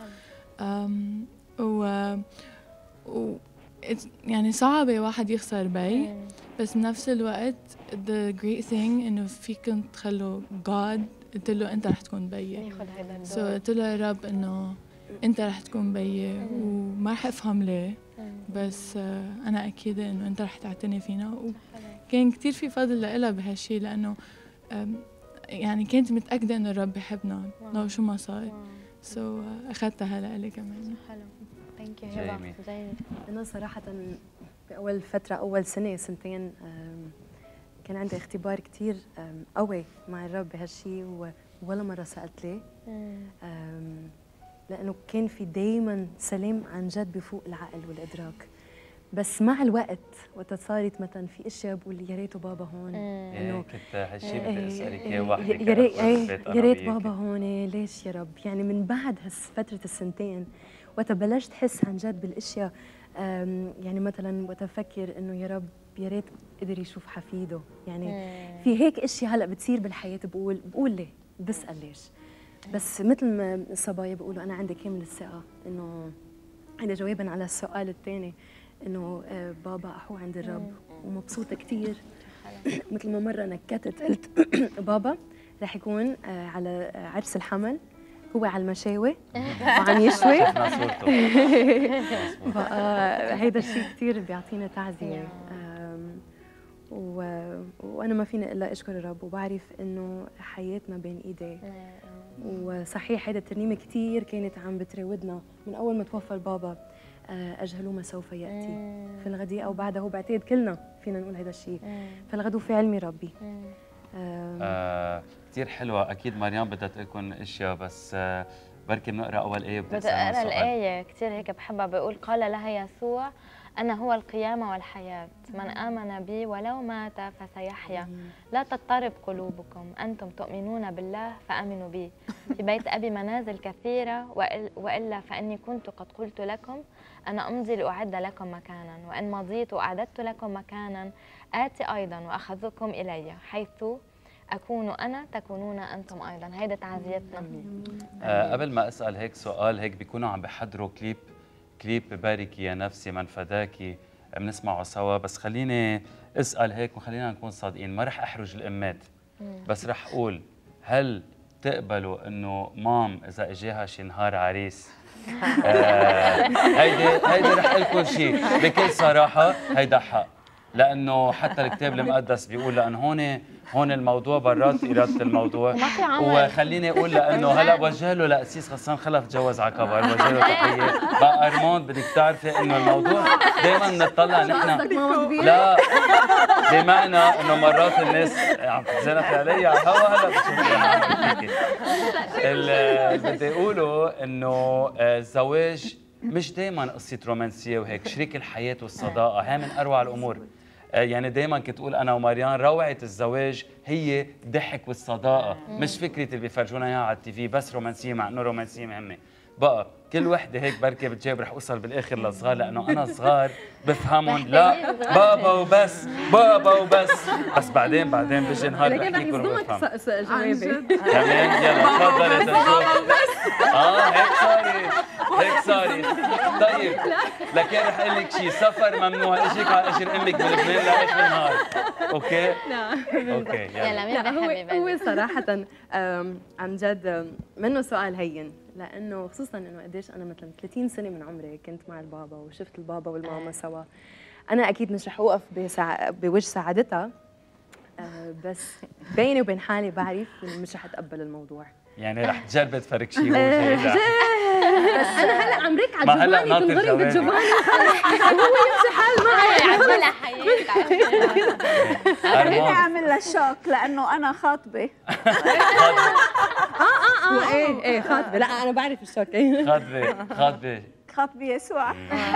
يعني صعبة واحد يخسر بي، بس بنفس الوقت the great thing إنه فيكم تخلوا God، قلت له أنت رح تكون بيي. قلت له يا رب إنه أنت رح تكون بيي، وما رح أفهم ليه، بس أنا أكيدة إنه أنت رح تعتني فينا. وكان كتير في فضل لإلها بهالشي، لأنه يعني كنت متأكدة إنه الرب بيحبنا لو شو ما صار. أخذتها لإلي كمان. حلو. ثانك يو هبه. جميل. أنا صراحة بأول فترة، أول سنة سنتين، كان عندي اختبار كتير قوي مع الرب بهالشي، ولا مرة سألت ليه، لأنه كان في دايما سلام عن جد بفوق العقل والإدراك. بس مع الوقت وقت صارت مثلا في اشياء بقول يا ريته بابا هون، انه كنت هالشيء بدي اسالك اياه وحدك، يا ريت بابا هون، ليش يا رب؟ يعني من بعد فتره السنتين وقت بلشت احس عن جد بالاشياء، يعني مثلا وقت افكر انه يا رب يا ريت قدر يشوف حفيده، يعني في هيك اشياء هلا بتصير بالحياه، بقول ليه، بسال ليش. بس مثل ما الصبايا بيقولوا انا عندي كامل الثقه انه هذا جوابا على السؤال الثاني، انه بابا احوه عند الرب، ومبسوطه كثير. مثل ما مره نكتت قلت بابا رح يكون على عرس الحمل هو على المشاوي وعم يشوي. بقى هيدا الشيء كثير بيعطينا تعزيه، وانا ما فيني الا اشكر الرب، وبعرف انه حياتنا بين ايديه. وصحيح هيدا الترنيمه كثير كانت عم بتراودنا من اول ما توفى البابا، أجهل ما سوف يأتي في الغد أو بعده. بعتقد كلنا فينا نقول هذا الشيء، فالغد في علم ربي. كثير حلوة. أكيد مريم بدها تقول لكم أشياء، بس بركي بنقرأ أول آية بدي أقرأ الآية كثير هيك بحبها. بيقول قال لها يسوع أنا هو القيامة والحياة، من آمن بي ولو مات فسيحيا. لا تضطرب قلوبكم، أنتم تؤمنون بالله فآمنوا بي. في بيت أبي منازل كثيرة، وإلا فإني كنت قد قلت لكم أنا أمضي لأعد لكم مكانا، وإن مضيت وأعددت لكم مكانا آتي أيضا وأخذكم إلي، حيث أكون أنا تكونون أنتم أيضا. هيدا تعزيتنا. قبل ما أسأل هيك سؤال، هيك بيكونوا عم بحضروا كليب باركي يا نفسي من فداكي، بنسمعه سوا. بس خليني أسأل هيك وخلينا نكون صادقين، ما رح أحرج الأمات، بس رح أقول هل تقبلوا إنه مام إذا إجاها شي نهار عريس، هيدي رح أقول لكم شيء بكل صراحة، هيدا حق، لأنه حتى الكتاب المقدس بيقول لأن هون الموضوع برات إرادة الموضوع. وخليني أقول لأنه هلا وجه له لقسيس غسان خلف تجوز على كبر، وجه له تحية. بقى أرموند بدك تعرفي إنه الموضوع دائما نطلع نحن، لا بمعنى إنه مرات الناس عم تتزنق علي على الهوا. هلا بتشوفي اللي بدي أقوله إنه الزواج مش دائما قصه رومانسيه وهيك، شريك الحياه والصداقه هي من اروع الامور. يعني دائما كنت اقول انا وماريان روعه الزواج هي ضحك والصداقه، مش فكره اللي بيفرجونا اياها على التي في بس رومانسيه، مع انه رومانسيه مهمه. بقى كل وحده هيك بركي بتجاوب رح اوصل بالاخر للصغار، لانه انا صغار بفهمهم لا بابا وبس بابا وبس، بس بعدين بيجي نهار بحكي لكم بفهم. كمان يلا تفضلي تنشوف. هيك صارت. طيب لكن رح اقول لك شيء، سفر ممنوع، اجيك على اجر امك بلبنان لاخر النهار. اوكي؟ اوكي يلا. هو صراحة عن جد منه سؤال هين، لانه خصوصا انه قديش انا مثلا 30 سنه من عمري كنت مع البابا وشفت البابا والماما سوا. انا اكيد مش رح اوقف بوجه سعادتها، بس بيني وبين حالي بعرف مش رح اتقبل الموضوع. يعني رح تجربي تفركشيه بس انا هلا عم رك على جوفاني، تنظري بجوفاني هو يمشي حال معي عملها حياتك. خليني اعمل لها شوك لانه انا خاطبه. ايه خاطبه. لا انا بعرف الشوك. خاطبه يسوع.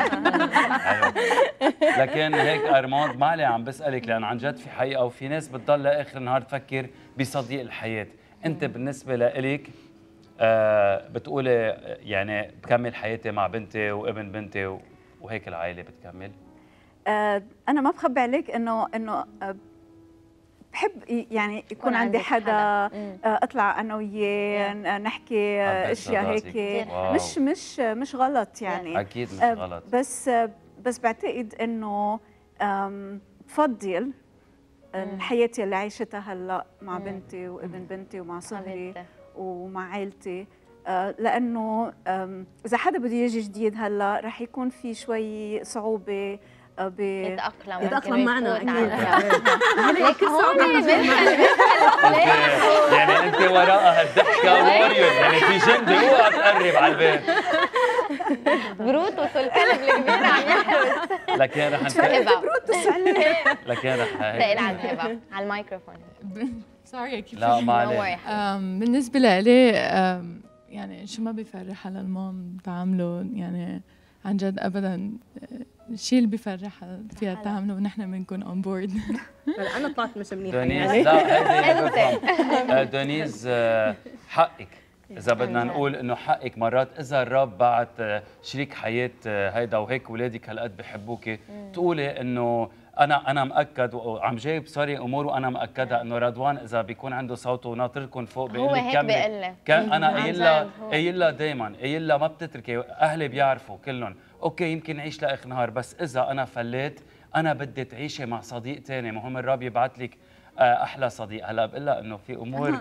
لكن هيك ارماند ما علي عم بسالك، لان عن جد في حقيقه وفي ناس بتضل لاخر النهار تفكر بصديق الحياه. انت بالنسبه لإلك بتقولي يعني بكمل حياتي مع بنتي وابن بنتي وهيك العائله بتكمل؟ انا ما بخبي عليك انه بحب يعني يكون عندي حدا اطلع انا وياه نحكي اشياء هيك مش غلط يعني. اكيد مش غلط، بس بعتقد انه بفضل الحياة اللي عايشتها هلا مع بنتي وابن بنتي ومع صهري ومع عائلتي، لانه اذا حدا بده يجي جديد هلا رح يكون في شوي صعوبه يتأقلم معنا لك هون يعني انت وراءها الضحكه وورير، يعني في جندي اوعى تقرب على البيت. بروتوس الكلب الكبير عم يحرس. لكن رح بروتوس عليه. لكن رح تقل على هبه على الميكروفون. سوري كيف؟ لا ما عليك. بالنسبه لإلي يعني شو ما بيفرح على المام تعامله، يعني عن جد ابدا الشيء اللي بيفرحها فيها تعامله ونحن بنكون اون بورد. انا طلعت مش منيحه دونيز يعني. لا بفهم. دونيز حقك اذا بدنا نقول انه حقك مرات اذا الرب بعت شريك حياه هيدا وهيك اولادك هالقد بحبوك تقولي انه انا مأكد وعم جايب سوري امور وانا مأكدها انه رضوان اذا بيكون عنده صوته وناطركم فوق بيقول لك كمل. كان انا قايل لها دائما قايل لها ما بتتركي، اهلي بيعرفوا كلهم اوكي يمكن نعيش لاخر نهار، بس اذا انا فليت انا بدي تعيشي مع صديق ثاني، مهم الرب يبعث لك احلى صديق. هلا بقول لها انه في امور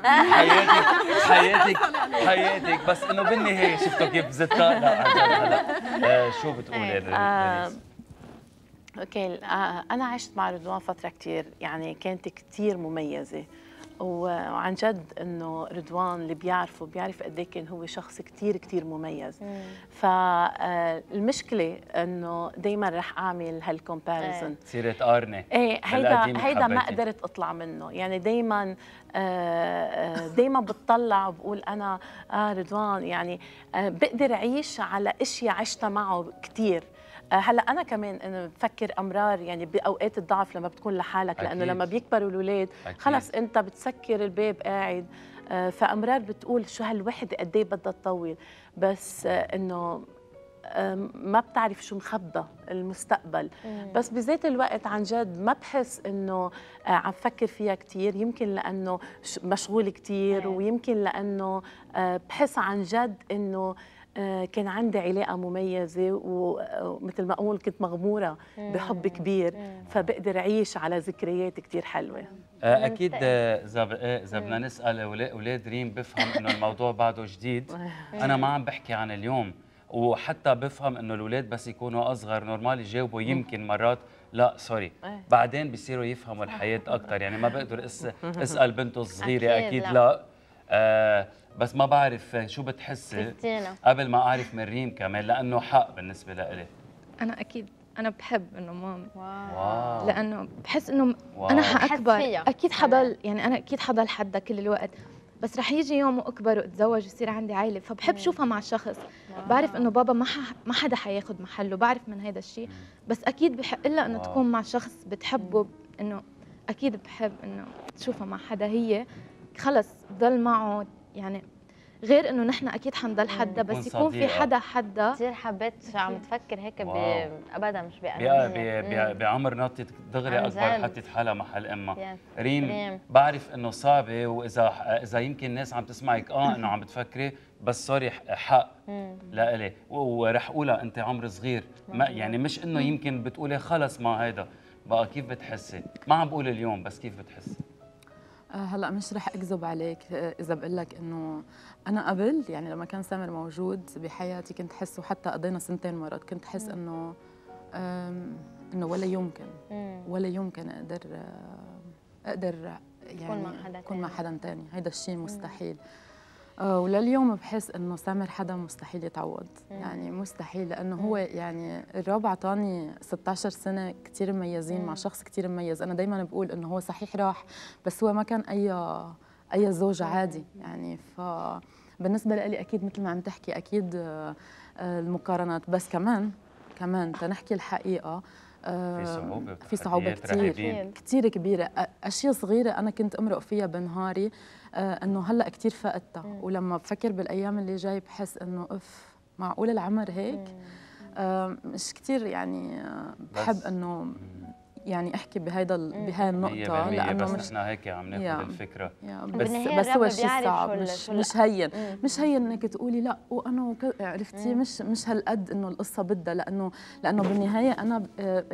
حياتك بس انه بالنهايه شفتوا كيف زدتها. لا عن جد هلا شو بتقولي؟ اوكي انا عشت مع رضوان فتره كثير، يعني كانت كثير مميزه، وعن جد انه رضوان اللي بيعرف قد ايه كان هو شخص كثير مميز. فالمشكله انه دائما رح اعمل هالكومباريزون، سيره قارنه. ايه هيدا ما قدرت اطلع منه، يعني دائما بتطلع وبقول انا رضوان يعني بقدر اعيش على اشياء عشتها معه كثير. هلا انا كمان انا بفكر امرار يعني باوقات الضعف لما بتكون لحالك، لانه لما بيكبروا الاولاد خلص انت بتسكر الباب قاعد، فامرار بتقول شو هالوحده قد ايه بدها تطول، بس انه ما بتعرف شو مخبى المستقبل. بس بذات الوقت عن جد ما بحس انه عم فكر فيها كثير، يمكن لانه مشغول كثير، ويمكن لانه بحس عن جد انه كان عندي علاقة مميزة ومثل ما أقول كنت مغمورة بحب كبير، فبقدر أعيش على ذكريات كتير حلوة. أكيد إذا بدنا نسأل أولاد ريم بفهم إنه الموضوع بعده جديد. أنا ما عم بحكي عن اليوم، وحتى بفهم إنه الأولاد بس يكونوا أصغر نورمال يجاوبوا يمكن مرات لا سوري، بعدين بيصيروا يفهموا الحياة أكتر. يعني ما بقدر أسأل بنته الصغيرة أكيد لا. بس ما بعرف شو بتحسي قبل ما اعرف من ريم كمان، لانه حق بالنسبه لإلي. انا اكيد انا بحب انه مام، لانه بحس انه انا حاكبر اكيد حضل، يعني انا اكيد حضل حدا كل الوقت، بس رح يجي يوم واكبر واتزوج ويصير عندي عائله، فبحب شوفها مع شخص بعرف انه بابا ما حدا حياخذ محله، بعرف من هذا الشيء. بس اكيد بحق لها انه تكون مع شخص بتحبه، انه اكيد بحب انه تشوفها مع حدا هي خلص تضل معه، يعني غير انه نحن اكيد حنضل حدا، بس يكون في حدا. كثير حبيت شو عم تفكر هيك ابدا مش بعمر ناطت دغري اكبر، حطت حالها محل امها. ريم بعرف انه صعبه، واذا يمكن الناس عم تسمعك انه عم بتفكري، بس سوري حق لإلي، ورح اقولها انت عمر صغير، ما يعني مش انه يمكن بتقولي خلص ما هيدا بقى. كيف بتحسي؟ ما عم بقول اليوم، بس كيف بتحسي؟ هلا مش رح اكذب عليك اذا بقول لك انه انا قبل، يعني لما كان سامر موجود بحياتي كنت حس، وحتى قضينا 2 مرات، كنت حس انه ولا يمكن اقدر يعني اكون مع حدا ثاني، هيدا الشيء مستحيل. ولليوم بحس انه سامر حدا مستحيل يتعوض، يعني مستحيل، لانه هو يعني الرب عطاني 16 سنه كثير مميزين مع شخص كثير مميز. انا دائما بقول انه هو صحيح راح، بس هو ما كان اي زوج عادي يعني. فبالنسبه لي اكيد مثل ما عم تحكي اكيد المقارنات، بس كمان تنحكي الحقيقه في صعوبة كثير كبيرة. أشياء صغيرة أنا كنت أمرق فيها بنهاري إنه هلأ كثير فقدتها، ولما بفكر بالأيام اللي جاي بحس إنه معقول العمر هيك. مش كثير يعني بحب إنه يعني احكي بهاي النقطة، لأنه بس احنا هيك عم ناخذ الفكرة. بس هو شيء صعب، مش هين انك تقولي لا وانا عرفتي مش هالقد انه القصة بدها، لأنه بالنهاية انا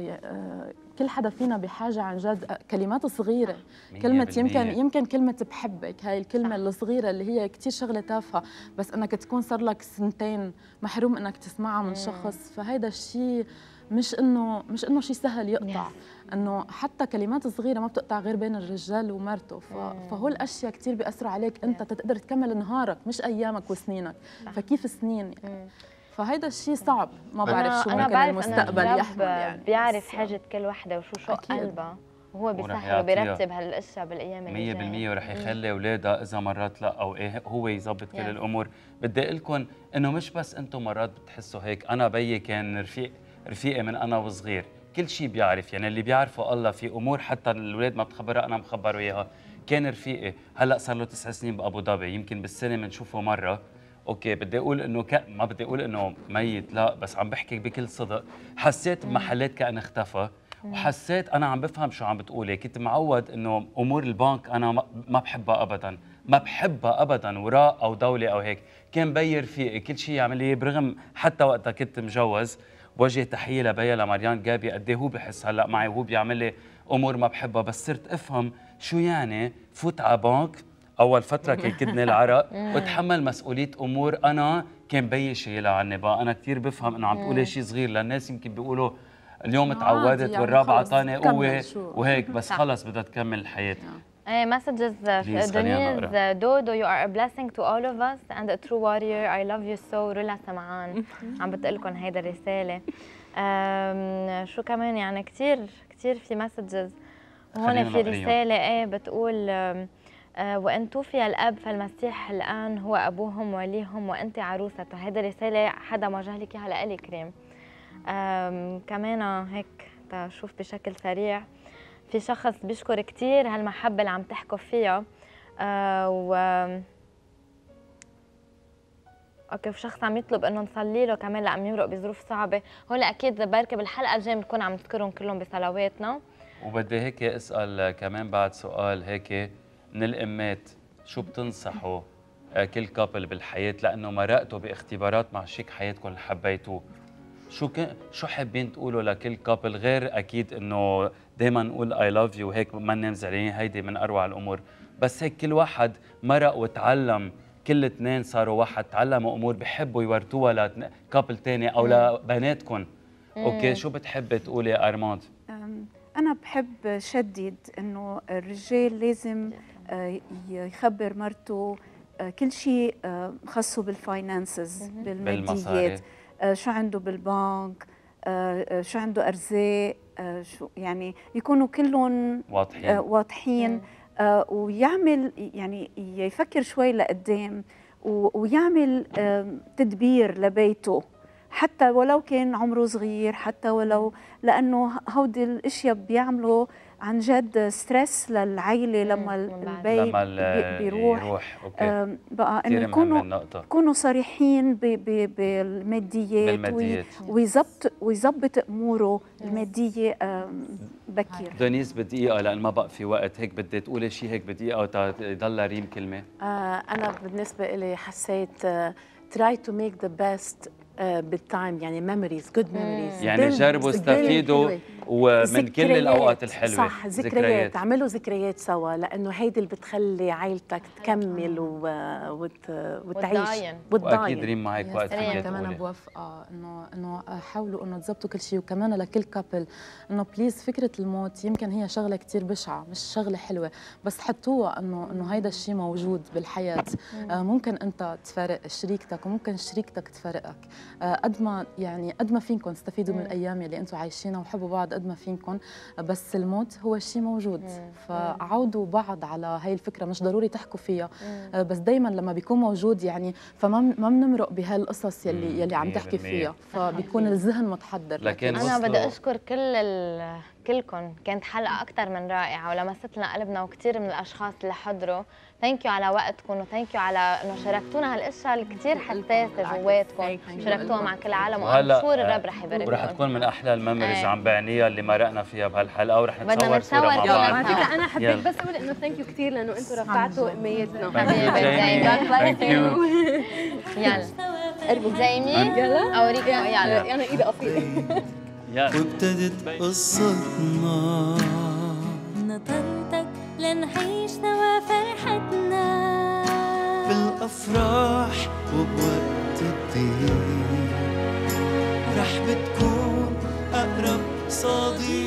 كل حدا فينا بحاجة عن جد كلمات صغيرة، كلمة يمكن كلمة بحبك، هاي الكلمة الصغيرة اللي هي كتير شغلة تافهة، بس انك تكون صار لك 2 سنين محروم انك تسمعها من شخص، فهيدا الشيء مش انه شيء سهل يقطع. انه حتى كلمات صغيره ما بتقطع غير بين الرجال ومرته، فهول الاشياء كثير بياثروا عليك انت تقدر تكمل نهارك مش ايامك وسنينك. فكيف سنين يعني. فهيدا الشيء صعب، ما بعرف شو ممكن المستقبل يحمل يعني. بيعرف حاجه كل وحده وشو شوق قلبها، وهو بيسهل وبيرتب هالاشياء بالايام اللي جايه 100%، ورح يخلي اولادها اذا مرات لا او ايه هو يظبط كل الامور. بدي اقول لكم انه مش بس انتم مرات بتحسوا هيك، انا بيي كان رفيقي من انا وصغير، كل شيء بيعرف، يعني اللي بيعرفه الله في امور حتى الاولاد ما بتخبرها انا مخبره اياها. كان رفيقي هلا صار له 9 سنين بابو ظبي، يمكن بالسنه بنشوفه مره. اوكي بدي اقول انه ما بدي اقول انه ميت، لا بس عم بحكي بكل صدق. حسيت بمحلات كأن اختفى، وحسيت انا عم بفهم شو عم بتقولي. كنت معود انه امور البنك انا ما بحبها ابدا، ما بحبها ابدا، وراء او دوله او هيك. كان بي رفيقي كل شيء يعمل لي، برغم حتى وقتها كنت مجوز. بوجه تحيه لبيا لمريان جابي، قد ايه هو بحس هلا معي وهو بيعمل لي امور ما بحبها، بس صرت افهم شو يعني فوت على بنك اول فتره كدني العرق واتحمل مسؤوليه امور انا كان بيي شايلها عني. بقى انا كثير بفهم انه عم تقولي شيء صغير، للناس يمكن بيقولوا اليوم تعودت يعني والرب عطاني قوه وهيك، بس خلص بدها تكمل الحياه. Messages Denise Dodo, you are a blessing to all of us and a true warrior. I love you so. رولا سمعان عم بتقلكم هيدا الرسالة. شو كمان يعني كتير في مسجز هون. في رسالة بتقول وإن توفي الأب فالمسيح الآن هو أبوهم وليهم وأنت عروسته. هيدا رسالة حدا موجه لك إياها لإلي كريم. كمان هيك تشوف بشكل سريع، في شخص بيشكر كتير هالمحبة اللي عم تحكوا فيها. اوكي، في شخص عم يطلب انه نصلي له كمان لأ عم يمرق بظروف صعبة. هول اكيد بركي بالحلقة الجاية بنكون عم نذكرهم كلهم بصلواتنا. وبدي هيك اسأل كمان بعد سؤال هيك من الامات، شو بتنصحوا كل كابل بالحياة لانه مرقتوا باختبارات مع شريك حياتكم اللي حبيتوه؟ شو حابين تقولوا لكل كابل، غير اكيد انه دائما نقول اي لاف يو هيك ما زعلانين، هيدي من اروع الامور، بس هيك كل واحد مرق وتعلم، كل 2 صاروا واحد، تعلموا امور بحبوا يورتوها لكابل ثاني او لبناتكم. اوكي، شو بتحبي تقولي يا ارماند؟ انا بحب شدد انه الرجال لازم يخبر مرته كل شيء خاصه بالفاينانسز، بالماديات، شو عنده بالبنك، شو عنده ارزاق، شو يعني يكونوا كلهم واضحين. ويعمل يعني يفكر شوي لقدام ويعمل تدبير لبيته، حتى ولو كان عمره صغير، حتى ولو، لأنه هودي الأشياء بيعملوا عن جد ستريس للعائلة لما البيت بيروح. بقى إنه يكونوا صريحين بالماديات ويظبط أموره المادية بكير. دونيس بدقيقة لأن ما بقى في وقت، هيك بدي تقولي شيء هيك بدقيقة يضل ريم كلمة. أنا بالنسبة لي حسيت try to make the best بالتايم، يعني ميموريز، جود ميموريز، يعني جربوا استفيدوا ومن كل الاوقات الحلوه. صح، ذكريات، اعملوا ذكريات سوا، لانه هيدي اللي بتخلي عائلتك تكمل وتعيش وتضاين. واكيد ريم معك وقت انا كمان بوافقه انه حاولوا انه تظبطوا كل شيء، وكمان لكل كابل انه بليز فكره الموت يمكن هي شغله كثير بشعه، مش شغله حلوه، بس حطوها انه هيدا الشيء موجود بالحياه. ممكن انت تفارق شريكتك وممكن شريكتك تفارقك. قد ما فينكم تستفيدوا من الايام اللي انتم عايشينها وحبوا بعض قد ما فينكم، بس الموت هو شيء موجود. فعودوا بعض على هاي الفكره، مش ضروري تحكوا فيها، بس دائما لما بيكون موجود يعني فما بنمرق بهالقصص يلي عم تحكي فيها، فبيكون الذهن متحضر. لكن انا بدي اشكر كلكم، كانت حلقه اكثر من رائعه ولمست لنا قلبنا، وكثير من الاشخاص اللي حضروا ثانك يو على وقتكم، وثانك يو على انه شاركتونا هالاشياء اللي كثير حساسه جواتكم، شاركتوها مع كل العالم، ومشكور الرب رح يبارككم. ورح تكون من احلى الميموريز عم بعنيها اللي مرقنا فيها بهالحلقه، ورح نتصور صوره مع بعض. على فكره انا حبيت بس اقول انه ثانك يو كثير لانه انتم رفعتوا قيمتنا. حبيبي يلا قربوا زي مين؟ يلا اوريكم. يلا انا ايدي قصيره. وابتدت قصتنا، نطرتك لنعيش سوا فرحتنا بالافراح وبوقت الضيق، رح بتكون اقرب صديق.